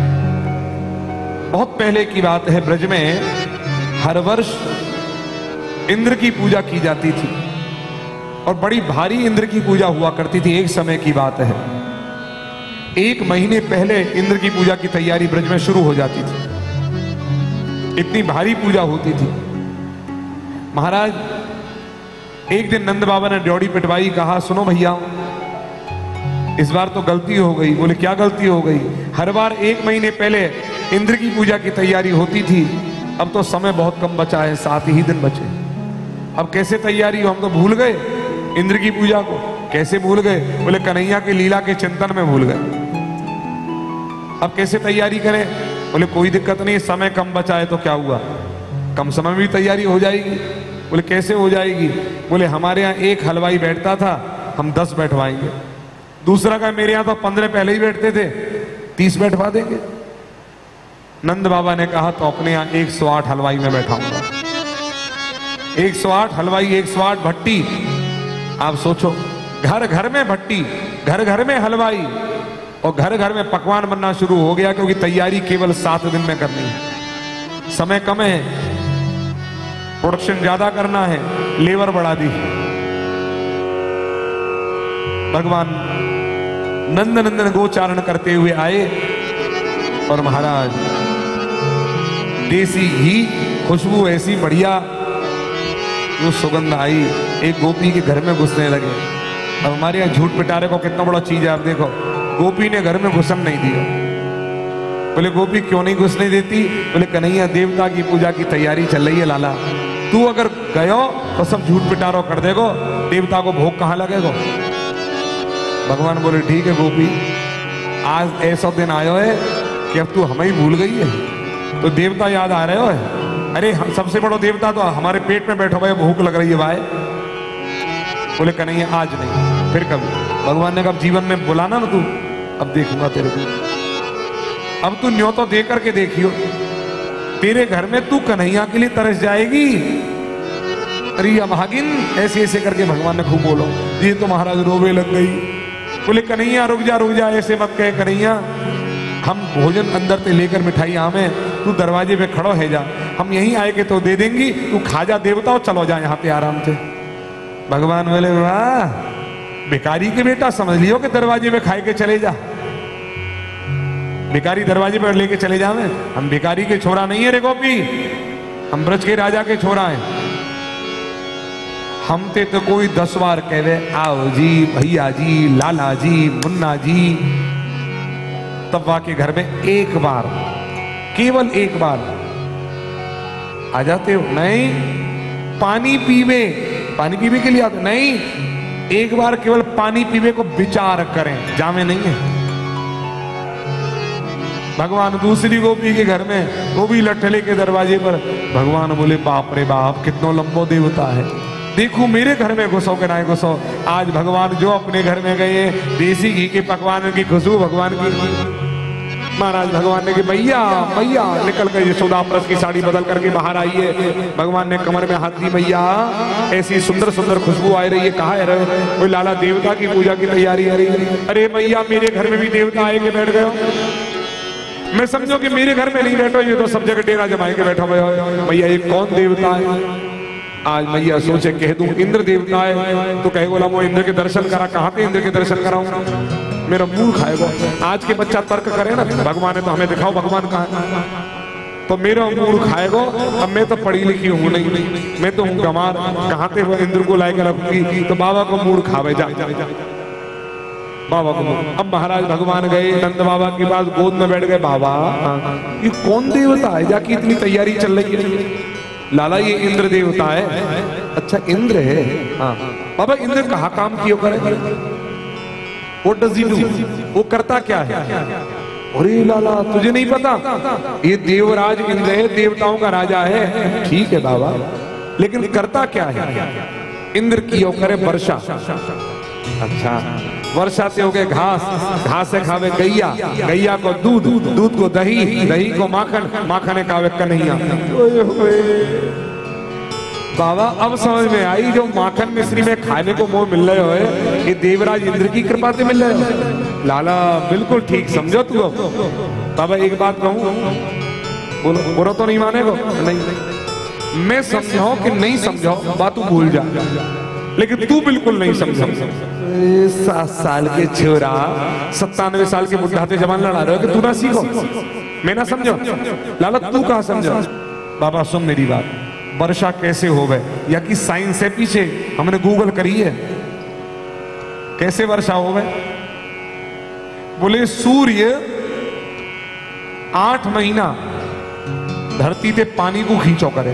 बहुत पहले की बात है, ब्रज में हर वर्ष इंद्र की पूजा की जाती थी और बड़ी भारी इंद्र की पूजा हुआ करती थी। एक समय की बात है, एक महीने पहले इंद्र की पूजा की तैयारी ब्रज में शुरू हो जाती थी, इतनी भारी पूजा होती थी। महाराज एक दिन नंद बाबा ने ड्योढ़ी पिटवाई, कहा सुनो भैया इस बार तो गलती हो गई। बोले क्या गलती हो गई? हर बार एक महीने पहले इंद्र की पूजा की तैयारी होती थी, अब तो समय बहुत कम बचा है, सात ही दिन बचे, अब कैसे तैयारी हो? हम तो भूल गए इंद्र की पूजा को। कैसे भूल गए? बोले कन्हैया की लीला के चिंतन में भूल गए, अब कैसे तैयारी करें? बोले कोई दिक्कत नहीं, समय कम बचा है तो क्या हुआ, कम समय में भी तैयारी हो जाएगी। बोले कैसे हो जाएगी? बोले हमारे यहाँ एक हलवाई बैठता था, हम दस बैठवाएंगे। दूसरा का मेरे यहाँ तो पंद्रह पहले ही बैठते थे, तीस बैठवा देंगे। नंद बाबा ने कहा तो अपने यहाँ एक सौ आठ हलवाई में बैठाऊंगा। एक सौ आठ हलवाई, एक सौ आठ भट्टी। आप सोचो, घर घर में भट्टी, घर घर में हलवाई और घर घर में पकवान बनना शुरू हो गया, क्योंकि तैयारी केवल सात दिन में करनी है, समय कम है, प्रोडक्शन ज्यादा करना है, लेबर बढ़ा दी। भगवान नंद नंदन गोचारण करते हुए आए और महाराज देसी घी, खुशबू ऐसी बढ़िया जो सुगंध आई, एक गोपी के घर में घुसने लगे। अब हमारे यहाँ झूठ पिटारे को कितना बड़ा चीज है, आप देखो, गोपी ने घर में घुसन नहीं दिया। बोले गोपी क्यों नहीं घुसने देती? बोले कन्हैया देवता की पूजा की तैयारी चल रही है लाला, तू अगर गयो तो सब झूठ पिटारो कर देगो, देवता को भोग कहाँ लगेगो। भगवान बोले ठीक है गोपी, आज ऐसा दिन आयो है कि अब तू हमें ही भूल गई है, तो देवता याद आ रहे हो है? अरे सबसे बड़ा देवता तो हमारे पेट में बैठा हुआ है, भूख लग रही है भाई। बोले कन्हैया आज नहीं, फिर कभी। भगवान ने कहा जीवन में बुलाना ना तू, अब देखूंगा तेरे को, अब तू न्योता दे करके देखियो, तेरे घर में तू कन्हैया के लिए तरस जाएगी। अरे अभागिन, ऐसे ऐसे करके भगवान ने खूब बोलो। ये तो महाराज रोवे लग गई। बोले कन्हैया रुक जा रुक जा, ऐसे मत कहे कन्हैया, हम भोजन अंदर से लेकर मिठाई हमें, तू दरवाजे पे खड़ो है जा, हम यहीं आए के तो दे देंगी, तू खा जा देवता और चलो जा यहाँ पे आराम से। भगवान बोले वाह, भिखारी के बेटा समझ लियो कि दरवाजे पे खाए के चले जा, भिखारी दरवाजे पर लेके चले जावे, हम भिखारी के छोरा नहीं है रे गोपी, हम ब्रज के राजा के छोरा हैं। हम ते तो कोई दस बार कहे आओ जी, भैया जी, लाला जी, मुन्ना जी, तब वहां के घर में एक बार, केवल एक बार आ जाते हो। नहीं, पानी पीवे, पानी पीवे के लिए आते नहीं, एक बार केवल पानी पीवे को विचार करें, जामे नहीं है। भगवान दूसरी गोपी के घर में, वो भी लठले के दरवाजे पर। भगवान बोले बाप रे बाप, कितना लंबो देवता है, देखो मेरे घर में घुसो के ना घुसो। आज भगवान जो अपने घर में गए, देसी घी के पकवान की खुशबू भगवान की। महाराज भगवान ने कि भैया भैया निकल कर यशोदा प्रस की साड़ी बदल करके बाहर आई है। भगवान ने कमर में हाथ दी, भैया ऐसी सुंदर सुंदर खुशबू आ रही है, कहाँ है रहे? कोई लाला देवता की पूजा की तैयारी आ रही है। अरे भैया मेरे घर में भी देवता आए के बैठ गए, मैं समझो कि मेरे घर में नहीं बैठो, ये तो सब जगह डेरा जमाए के बैठा हुआ है। भैया ये कौन देवता है? आज मैया सोचे कह दूं इंद्र देवता है, तो कहे बोला वो इंद्र के दर्शन करा, कहाँ पे इंद्र के दर्शन कराऊं? मेरा मुंह खाएगा। आज के बच्चा तर्क करे ना, भगवान है तो हमें दिखाओ भगवान कहाँ है, तो मेरा मुंह खाएगा। अब मैं तो पढ़ी लिखी हूं नहीं, मैं तो हूँ गंवार, कहाँ पे वो इंद्र को लाकर रखूंगी, तो बाबा को मूड खावे जा, बाबा को। अब महाराज भगवान गए नंद बाबा के पास, गोद में बैठ गए। बाबा ये कौन देवता है जाकी इतनी तैयारी चल रही है? लाला ये इंद्र देवता है। अच्छा इंद्र है? हाँ बाबा, इंद्र कहाँ काम किया करे? व्हाट डज ही डू, वो करता क्या है? अरे लाला तुझे नहीं पता, ये देवराज इंद्र है, देवताओं का राजा है। ठीक है बाबा, लेकिन करता क्या है? इंद्र की हो करे वर्षा। अच्छा, वर्षा से हो गए घास, घास से खावे गैया, गैया को दूध, दूध को दही, दही को माखन, माखन खावे कन्हैया। बाबा अब समझ में आई, जो माखन मिश्री में खाने को मोह मिल रहे हो, ये देवराज इंद्र की कृपा से मिल रहे हो। लाला बिल्कुल ठीक समझो तू। अब बाबा एक बात कहूं, बोलो, बुरा तो नहीं मानेगा? नहीं, मैं समझाऊं कि नहीं समझाऊं बात तू भूल जा, लेकिन तू बिल्कुल नहीं समझा। सात साल के छोरा सत्तानवे साल के बुढ़ा से जवान लड़ा रहे हो कि तू ना सीखो, मैं ना समझो। लाला तू कहां समझो? बाबा सुन मेरी बात, वर्षा कैसे हो गए या कि साइंस है पीछे, हमने गूगल करी है कैसे वर्षा हो गए। बोले सूर्य आठ महीना धरती पे पानी को खींचो करे,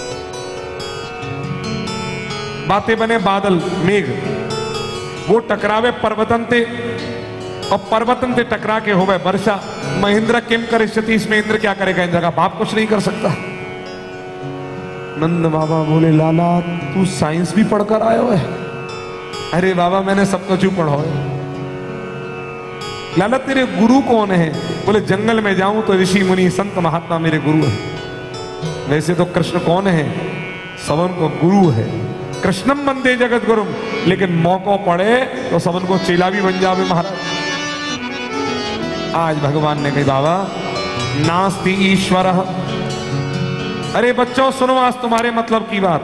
बातें बने बादल मेघ, वो टकरावे पर्वतन ते और पर्वतन ते टकरा के हो गए वर्षा। महेंद्र किम करे स्थिति, इसमें इंद्र क्या करेगा? इंद्र का बाप कुछ नहीं कर सकता। नंद बाबा बोले लाला तू साइंस भी पढ़कर आयो है? अरे बाबा मैंने सब कुछ पढ़ा है। लाला तेरे गुरु कौन है? बोले जंगल में जाऊं तो ऋषि मुनि संत महात्मा मेरे गुरु है। वैसे तो कृष्ण कौन है? सबन को गुरु है। कृष्णम वंदे जगत गुरु, लेकिन मौका पड़े तो सबन को चेला भी बन जावे महाराज। आज भगवान ने कही बाबा नास्ति ईश्वर। अरे बच्चों सुनो आज तुम्हारे मतलब की बात।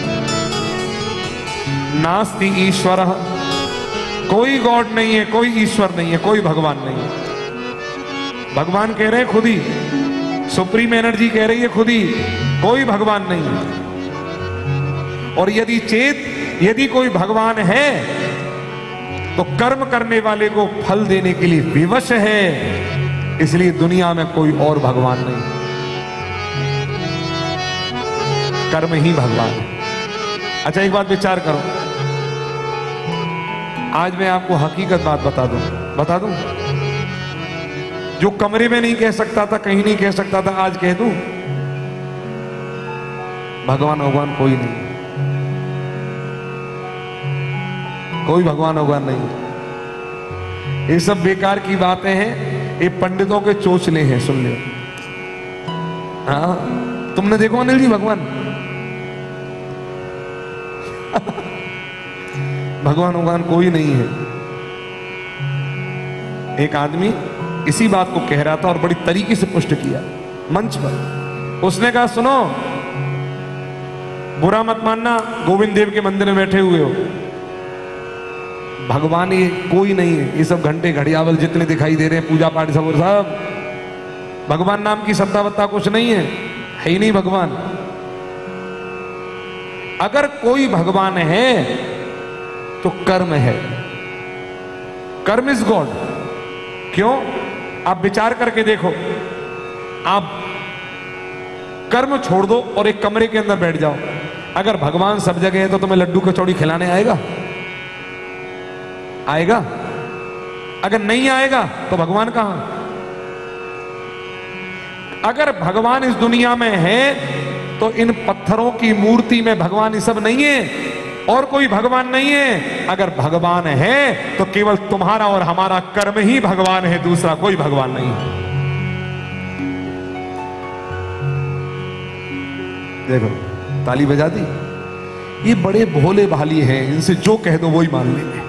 नास्ति ईश्वर, कोई गॉड नहीं है, कोई ईश्वर नहीं है, कोई भगवान नहीं है। भगवान कह रहे हैं खुद ही, सुप्रीम एनर्जी कह रही है खुद ही, कोई भगवान नहीं है। और यदि चेत यदि कोई भगवान है तो कर्म करने वाले को फल देने के लिए विवश है, इसलिए दुनिया में कोई और भगवान नहीं, कर्म ही भगवान है। अच्छा एक बात विचार करो, आज मैं आपको हकीकत बात बता दूं, बता दूं जो कमरे में नहीं कह सकता था, कहीं नहीं कह सकता था, आज कह दूं। भगवान भगवान कोई नहीं, कोई भगवान भगवान नहीं। ये सब बेकार की बातें हैं, ये पंडितों के चोचले हैं, सुन लो। हाँ तुमने देखो अनिल जी भगवान भगवान भगवान कोई नहीं है। एक आदमी इसी बात को कह रहा था और बड़ी तरीके से पुष्ट किया मंच पर। उसने कहा सुनो, बुरा मत मानना, गोविंद देव के मंदिर में बैठे हुए हो, भगवान ये कोई नहीं है। ये सब घंटे घड़ियावल जितने दिखाई दे रहे हैं, पूजा पाठ सब सब भगवान नाम की सत्ता वत्ता कुछ नहीं है, है ही नहीं भगवान। अगर कोई भगवान है तो कर्म है, कर्म इज गॉड। क्यों? आप विचार करके देखो, आप कर्म छोड़ दो और एक कमरे के अंदर बैठ जाओ, अगर भगवान सब जगह है तो तुम्हें लड्डू कचौड़ी खिलाने आएगा? आएगा? अगर नहीं आएगा तो भगवान कहां? अगर भगवान इस दुनिया में है तो इन पत्थरों की मूर्ति में भगवान ये सब नहीं है और कोई भगवान नहीं है। अगर भगवान है तो केवल तुम्हारा और हमारा कर्म ही भगवान है, दूसरा कोई भगवान नहीं है। देखो ताली बजा दी, ये बड़े भोले भाली हैं, इनसे जो कह दो वही मान लेंगे।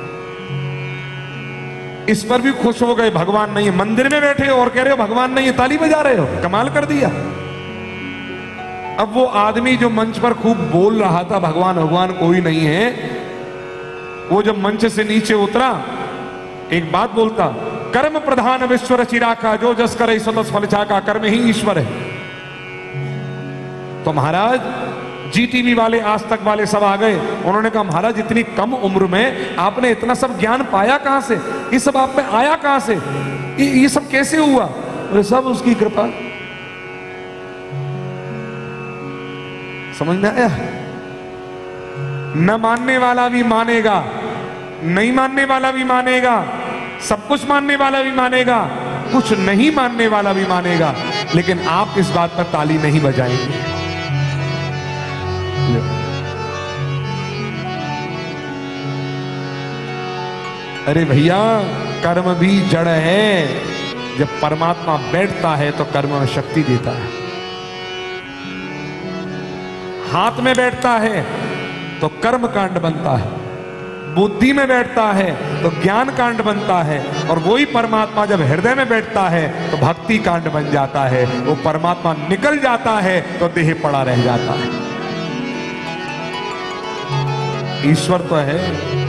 इस पर भी खुश हो गए, भगवान नहीं है। मंदिर में बैठे हो और कह रहे हो भगवान नहीं है, ताली बजा रहे हो, कमाल कर दिया। अब वो आदमी जो मंच पर खूब बोल रहा था भगवान भगवान कोई नहीं है, वो जब मंच से नीचे उतरा एक बात बोलता, कर्म प्रधान विश्व रचिरा का जो जस करे सतस फल चाका, कर्म ही ईश्वर है। तो महाराज जी टीवी वाले, आज तक वाले सब आ गए, उन्होंने कहा महाराज इतनी कम उम्र में आपने इतना सब ज्ञान पाया कहां से? ये सब आप में आया कहां से? ये, ये सब कैसे हुआ? और सब उसकी कृपा। समझ में आया? न मानने वाला भी मानेगा, नहीं मानने वाला भी मानेगा, सब कुछ मानने वाला भी मानेगा, कुछ नहीं मानने वाला भी मानेगा, लेकिन आप इस बात पर ताली नहीं बजाएंगे। अरे भैया, कर्म भी जड़ है। जब परमात्मा बैठता है तो कर्म में शक्ति देता है। हाथ में बैठता है तो कर्म कांड बनता है, बुद्धि में बैठता है तो ज्ञान कांड बनता है, और वही परमात्मा जब हृदय में बैठता है तो भक्ति कांड बन जाता है। वो परमात्मा निकल जाता है तो देह पड़ा रह जाता है। ईश्वर तो है।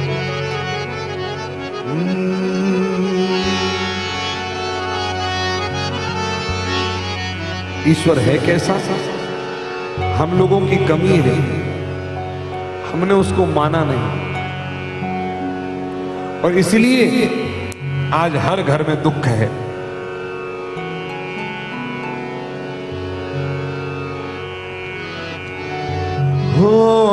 ईश्वर है कैसा? हम लोगों की कमी है, हमने उसको माना नहीं, और इसलिए आज हर घर में दुख है। हो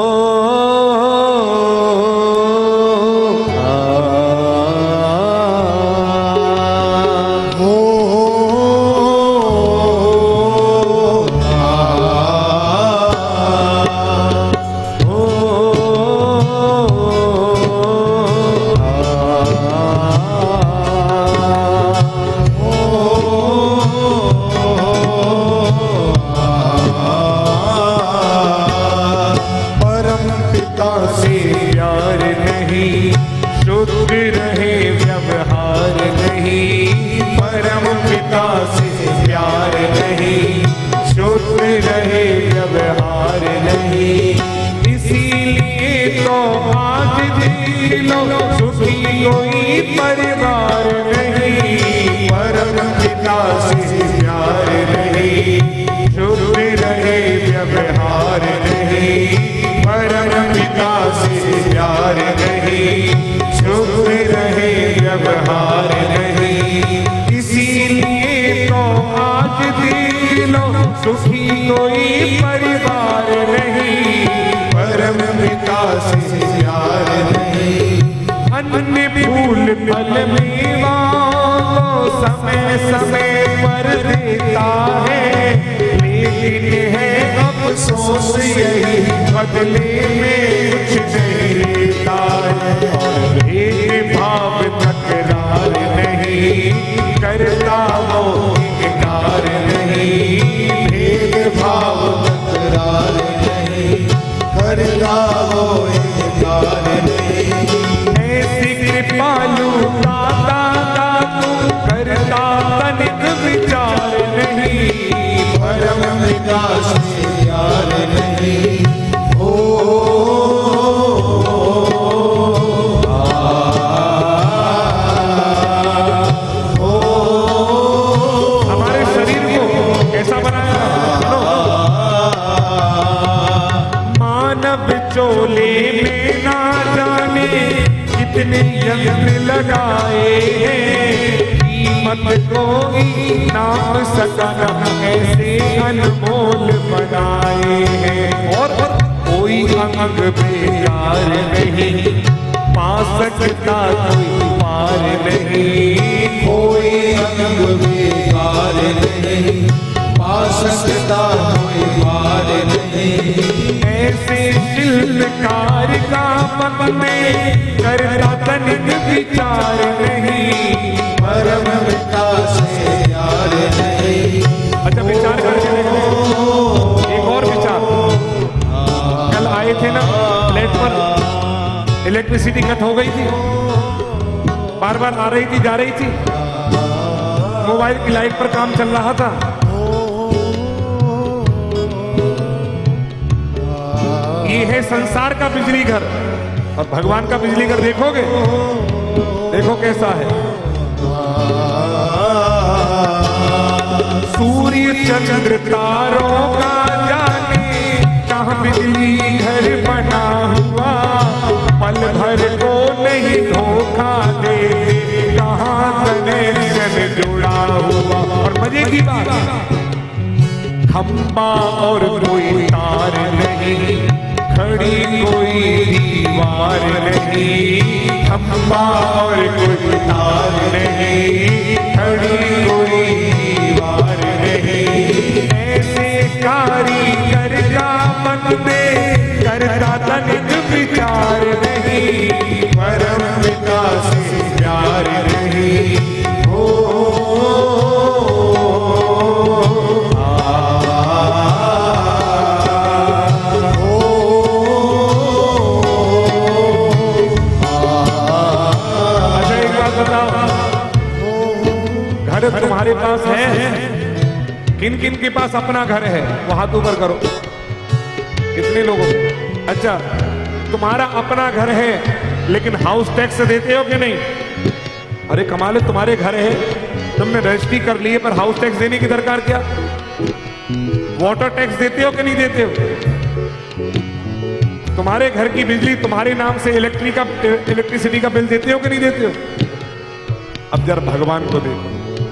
सुखी कोई परिवार नहीं, परम पिता से प्यार नहीं। अन्य फूल फल मेवा समय समय पर देता है, लेकिन है अफसोस यही बदले में कुछ नहीं लेता है। और भेदभाव तकरार नहीं करता, वो इनकार नहीं। भाव तकरार नहीं करता, वो इनकार नहीं। ऐसी कृपालु दाता दातू करता तनिक विचार नहीं, परम पिता से प्यार नहीं। ओ हमारे शरीर को कैसा बनाया? चोले में ना जाने कितने यंत्र लगाए हैं, कीमत कोई नाप सकना ऐसे अनमोल बनाए हैं। और कोई अंग बेकार नहीं, पा सकता कोई पार नहीं। कोई अंग बेकार नहीं, पा सकता कोई पार नहीं। ऐसे शिल्पकार का मन में करता तनिक विचार नहीं, परम पिता से प्यार नहीं। अच्छा, विचार करके देखो। एक और विचार, कल आए थे ना प्लेट पर, इलेक्ट्रिसिटी कट हो गई थी, बार बार आ रही थी जा रही थी, मोबाइल की लाइट पर काम चल रहा था। ये है संसार का बिजली घर, और भगवान का बिजली घर देखोगे, देखो कैसा है। सूर्य चंद्र तारों का जाने कहाँ बिजली घर बना हुआ, पल भर को नहीं धोखा दे, कहाँ कनेक्शन जुड़ा हुआ। और मजे की बात, खंबा और कोई तार नहीं, खड़ी कोई दीवार नहीं, खंबा और कोई तार नहीं, खड़ी कोई दीवार नहीं। ऐसे कारीगर का मन में करता तनिक विचार नहीं, परम पिता से प्यार नहीं। हो घर तुम्हारे पास है? किन किन के पास अपना घर है? वो हाथ ऊपर करो। कितने लोगों को? अच्छा, तुम्हारा अपना घर है लेकिन हाउस टैक्स देते हो कि नहीं? अरे कमाल है, तुम्हारे घर है, तुमने रजिस्ट्री कर लिए, पर हाउस टैक्स देने की दरकार क्या? वाटर टैक्स देते हो कि नहीं देते हो? तुम्हारे घर की बिजली तुम्हारे नाम से इलेक्ट्रिक का इलेक्ट्रिसिटी का बिल देते हो कि नहीं देते हो? अब जरा भगवान को देखो।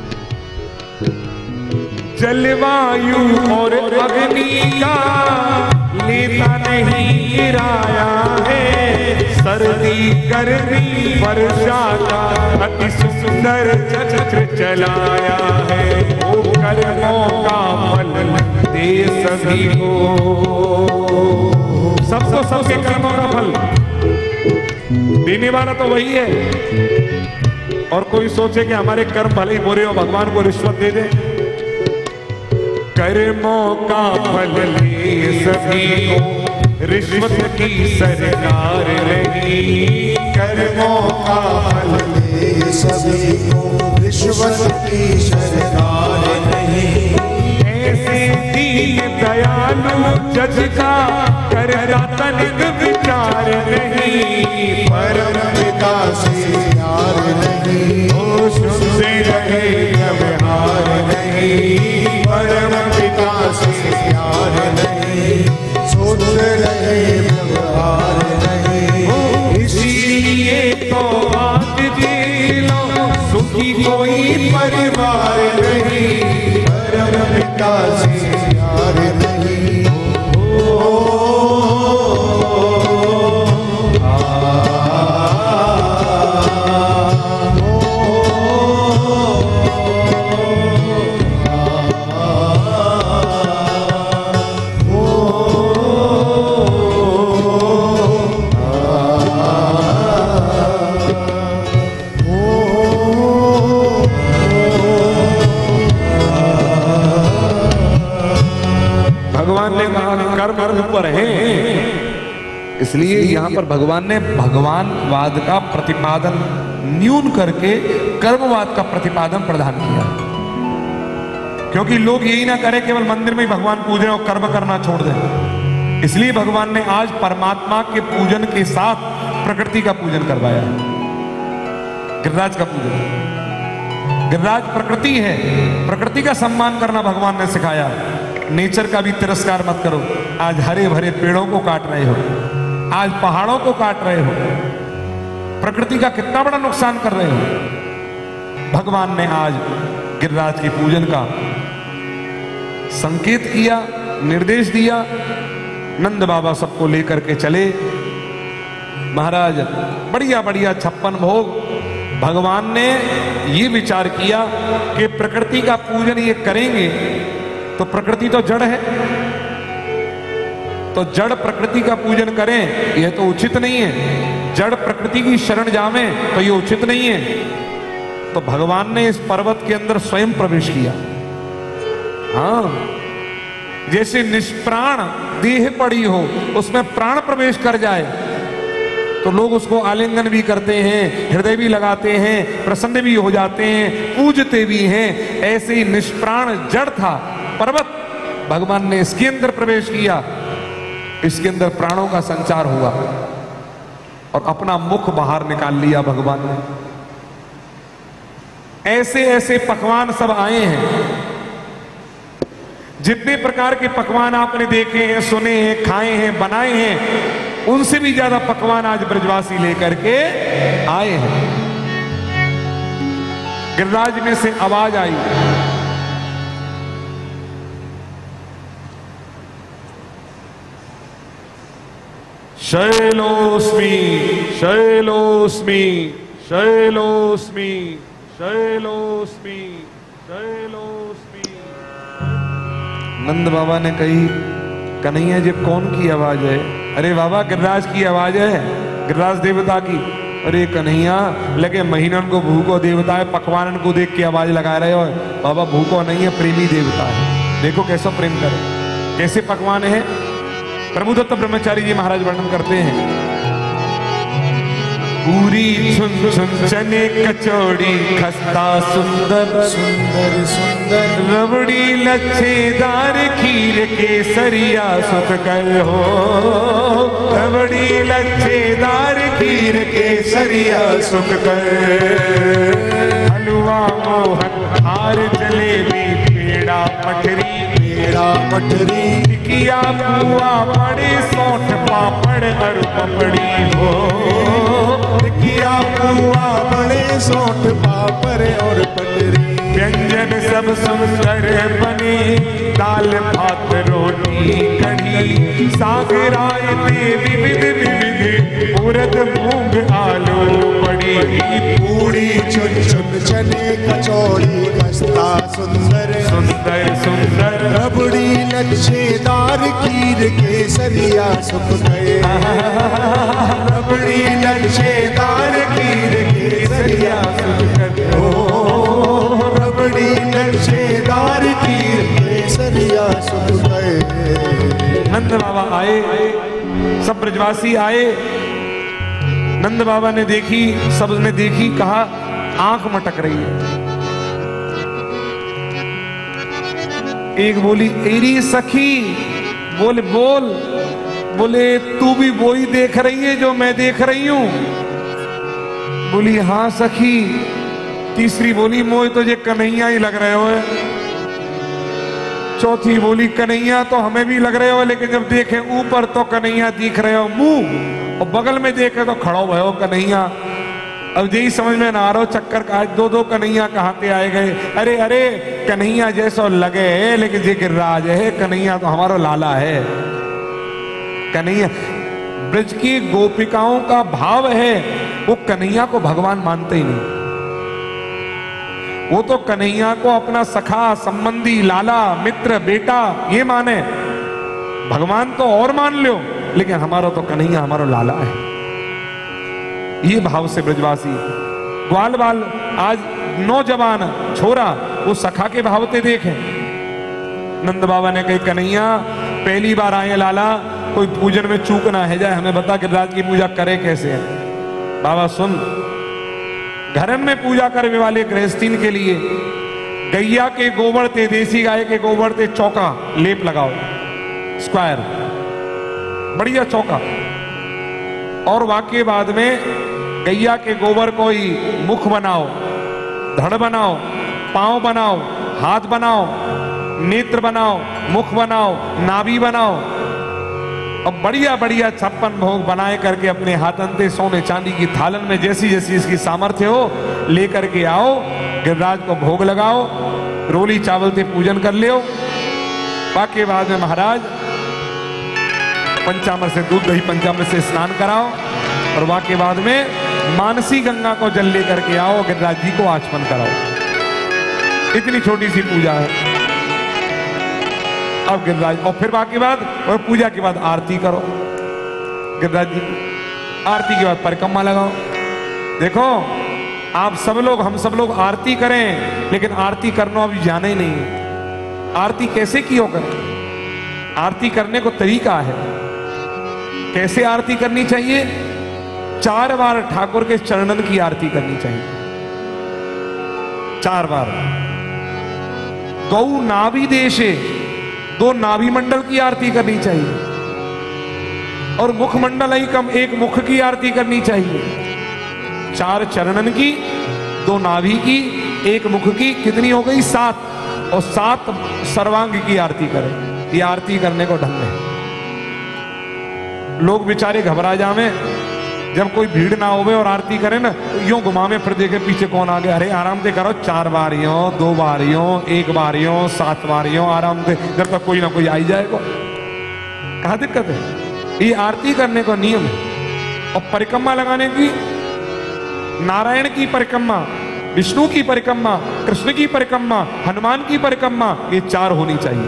जलवायु और अग्नि का लेता नहीं किराया है, सर्दी गर्मी वर्षा का अति सुंदर चक्र चलाया है। वो कर्मों का फल दे सभी को, सबको सबके कर्मों का फल देने वाला तो वही है। और कोई सोचे कि हमारे कर्म भले ही बुरे हो, भगवान को रिश्वत दे दे। कर्मों का फल ले सभी को, रिश्वत की सरकार नहीं। कर्मों का फल ले सभी को, रिश्वत की सरकार नहीं। ऐसे दीन दयालु जज का करता तनिक विचार नहीं, परम पिता से प्यार नहीं। ओ सुनते रहे व्यवहार नहीं, परम पिता से प्यार नहीं, सोच रहे व्यवहार नहीं। इसीलिए तो आज जी लो, सुखी कोई परिवार नहीं, परम पिता से प्यार नहीं। कर्म ऊपर है, इसलिए यहाँ पर भगवान ने भगवानवाद का प्रतिपादन न्यून करके कर्मवाद का प्रतिपादन प्रदान किया, क्योंकि लोग यही ना करें केवल मंदिर में ही भगवान पूजें और कर्म करना छोड़ दें। इसलिए भगवान ने आज परमात्मा के पूजन के साथ प्रकृति का पूजन करवाया। गिरिराज का पूजन, गिरिराज प्रकृति है, प्रकृति का सम्मान करना भगवान ने सिखाया। नेचर का भी तिरस्कार मत करो। आज हरे भरे पेड़ों को काट रहे हो, आज पहाड़ों को काट रहे हो, प्रकृति का कितना बड़ा नुकसान कर रहे हो। भगवान ने आज गिरिराज के पूजन का संकेत किया, निर्देश दिया। नंद बाबा सबको लेकर के चले। महाराज बढ़िया बढ़िया छप्पन भोग। भगवान ने ये विचार किया कि प्रकृति का पूजन ये करेंगे तो प्रकृति तो जड़ है, तो जड़ प्रकृति का पूजन करें यह तो उचित नहीं है। जड़ प्रकृति की शरण जावें तो ये उचित नहीं है। तो भगवान ने इस पर्वत के अंदर स्वयं प्रवेश किया। हाँ, जैसे निष्प्राण देह पड़ी हो उसमें प्राण प्रवेश कर जाए तो लोग उसको आलिंगन भी करते हैं, हृदय भी लगाते हैं, प्रसन्न भी हो जाते हैं, पूजते भी हैं। ऐसे ही निष्प्राण जड़ था पर्वत, भगवान ने इसके अंदर प्रवेश किया, इसके अंदर प्राणों का संचार हुआ और अपना मुख बाहर निकाल लिया भगवान ने। ऐसे ऐसे पकवान सब आए हैं। जितने प्रकार के पकवान आपने देखे हैं, सुने हैं, खाए हैं, बनाए हैं, उनसे भी ज्यादा पकवान आज ब्रजवासी लेकर के आए हैं। गिरिराज में से आवाज आई, शैलोस्मि शैलोस्मि शैलोस्मि शैलोस्मि शैलोस्मि। नंद बाबा ने कही, कन्हैया जी कौन की आवाज है? अरे बाबा गिरिराज की आवाज है, गिरिराज देवता की। अरे कन्हैया लगे महीनन को भूखो देवता है, पकवानन को देख के आवाज लगा रहे हो। बाबा भूखो नहीं है, प्रेमी देवता है। देखो कैसा प्रेम करे, कैसे पकवान है। प्रभुदत्त ब्रह्मचारी जी महाराज वर्णन करते हैं, पूरी छुन छुन चने कचौड़ी खस्ता सुंदर सुंदर सुंदर रबड़ी लच्छेदार खीर केसरिया सुख कर हो। रबड़ी लच्छेदार खीर केसरिया सुख कर। हलवा मोहन हार जलेबी पेड़ा मठरी पेड़ा मठरी किया पुआ बड़े सौठ पापड़ और पपड़ी हो। किया पुआ बड़े सौठ पापड़ और पटरी। व्यंजन सब सुंदर बने, दाल भात रोटी कढ़ी साग रायते विविध विविध उड़द मूंग आलू बड़ी। पूरी चुन चुन चने कचौड़ी खस्ता सुंदर सुंदर सुंदर रबड़ी लच्छेदार खीर केसरिया सुख गए। रबड़ी लच्छेदार खीर केसरिया सुख गए। ओ रबड़ी लच्छेदार खीर केसरिया सुख गए। नंद बाबा आए, सब ब्रजवासी आए। नंद बाबा ने देखी, सबने देखी, कहा आंख मटक रही है। एक बोली एरी सखी, बोले बोल। बोले तू भी वही देख रही है जो मैं देख रही हूं? बोली हाँ सखी। तीसरी बोली मोह तुझे कन्हैया ही लग रहे हो। चौथी बोली कन्हैया तो हमें भी लग रहे हो, लेकिन जब देखे ऊपर तो कन्हैया दिख रहे हो मुंह, और बगल में देखे तो खड़ो भयो कन्हैया। अब यही समझ में ना आ रहा चक्कर का, दो दो कन्हैया कहाँ पे आए गए। अरे अरे कन्हैया जैसो लगे, लेकिन जे गिरिराज है, कन्हैया तो हमारा लाला है। कन्हैया ब्रज की गोपिकाओं का भाव है, वो कन्हैया को भगवान मानते ही नहीं। वो तो कन्हैया को अपना सखा, संबंधी, लाला, मित्र, बेटा ये माने। भगवान तो और मान लो, लेकिन हमारा तो कन्हैया हमारा लाला है। ये भाव से ब्रजवासी ग्वाल बाल आज नौजवान छोरा वो सखा के भावते देखे। नंद बाबा ने कही कन्हैया पहली बार आए लाला, कोई पूजन में चूक ना है जाए, हमें बता गिरिराज की पूजा करे कैसे है। बाबा सुन, घरन में पूजा करने वाले गृहस्थीन के लिए गैया के गोबर ते, देसी गाय के गोबर ते चौका लेप लगाओ, स्क्वायर बढ़िया चौका। और वाक्य बाद में गैया के गोबर को ही मुख बनाओ, धड़ बनाओ, पांव बनाओ, हाथ बनाओ, नेत्र बनाओ, मुख बनाओ, नाभि बनाओ, और बढ़िया बढ़िया छप्पन भोग बनाए करके अपने हाथन सोने चांदी की थालन में जैसी जैसी इसकी सामर्थ्य हो लेकर के आओ। गिरिराज को भोग लगाओ, रोली चावल से पूजन कर लियो। बाकी बाद में महाराज पंचामृत से दूध दही पंचामृत से स्नान कराओ, और वाके बाद में मानसी गंगा को जल लेकर के आओ, गिरिराज जी को आचमन कराओ। इतनी छोटी सी पूजा है। अब गिरिराज, और फिर बाकी बाद और पूजा के बाद आरती करो गिरिराज जी। आरती के बाद परिक्रमा लगाओ। देखो आप सब लोग, हम सब लोग आरती करें, लेकिन आरती करना अभी जाना ही नहीं है। आरती कैसे कियो करें? आरती करने को तरीका है। कैसे आरती करनी चाहिए? चार बार ठाकुर के चरणन की आरती करनी चाहिए, चार बार। गौ नाभि देशे, दो नाभि मंडल की आरती करनी चाहिए, और मुख मंडल ही कम एक मुख की आरती करनी चाहिए। चार चरणन की, दो नाभि की, एक मुख की, कितनी हो गई? सात। और सात सर्वांग की आरती करें। ये आरती करने को ढंग है। लोग बेचारे घबरा जावे जब कोई भीड़ ना होवे और आरती करे ना, तो यूं घुमावे फिर देखे पीछे कौन आ गया। अरे आराम से करो, चार बारियों, दो बारियों, एक बारियों, सात बारियों, आराम से, जब तक कोई ना कोई आई जाएगा। कहाँ दिक्कत है? ये आरती करने का नियम है। और परिक्रमा लगाने की, नारायण की परिक्रमा, विष्णु की परिक्रमा, कृष्ण की परिक्रमा, हनुमान की परिक्रमा, ये चार होनी चाहिए।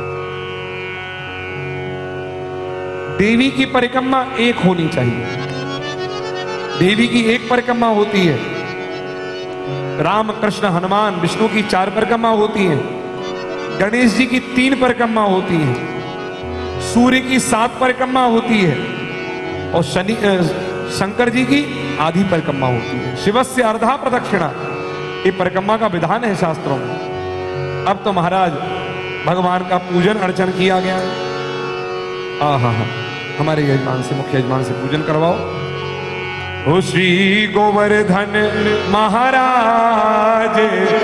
देवी की परिक्रमा एक होनी चाहिए। देवी की एक परिक्रमा होती है, राम कृष्ण हनुमान विष्णु की चार परिक्रमा होती हैं, गणेश जी की तीन परिक्रमा होती हैं, सूर्य की सात परिक्रमा होती है, और शनि शंकर जी की आधी परिक्रमा होती है। शिवस्य अर्धा प्रदक्षिणा, ये परिक्रमा का विधान है शास्त्रों में। अब तो महाराज भगवान का पूजन अर्चन किया गया। आहा हा, हमारे यजमान से, मुख्य यजमान से पूजन करवाओ। ओ श्री गोवर्धन महाराज,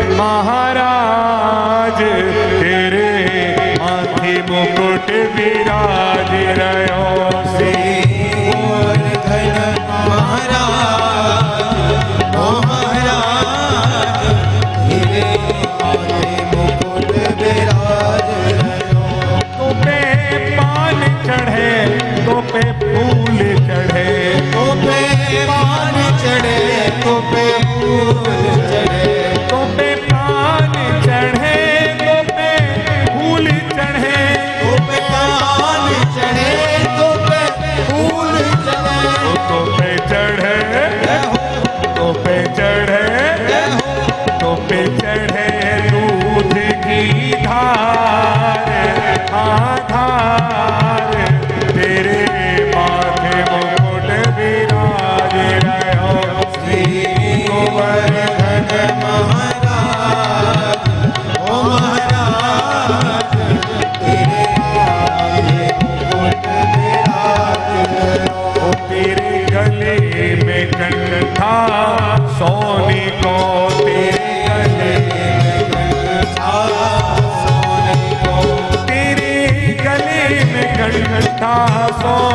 महाराज तेरे माथे मुकुट विराज रहो। श्री गोवर्धन महाराज, ओ महाराज तेरे माथे मुकुट विराज रहो। तो पे पान चढ़े, तो पे फूल चढ़े, तो पे पान चढ़े, तो पे फूल चढ़े, तो पे पान चढ़े, तो पे फूल चढ़े, तो पे पान चढ़े, तो पे फूल चढ़े, तो पे चढ़े, तो पे चढ़े, तो पे चढ़े दूध की धार, आधार तेरे माथे मुकुट विराज रहो। श्री गोवर्धन महाराज, ओ महाराज तेरे माथे मुकुट विराज रहो। ओ तेरे गले में कंठा सोने को, तेरे गले में कंठा सोने को, तेरे गले में कंठा सोने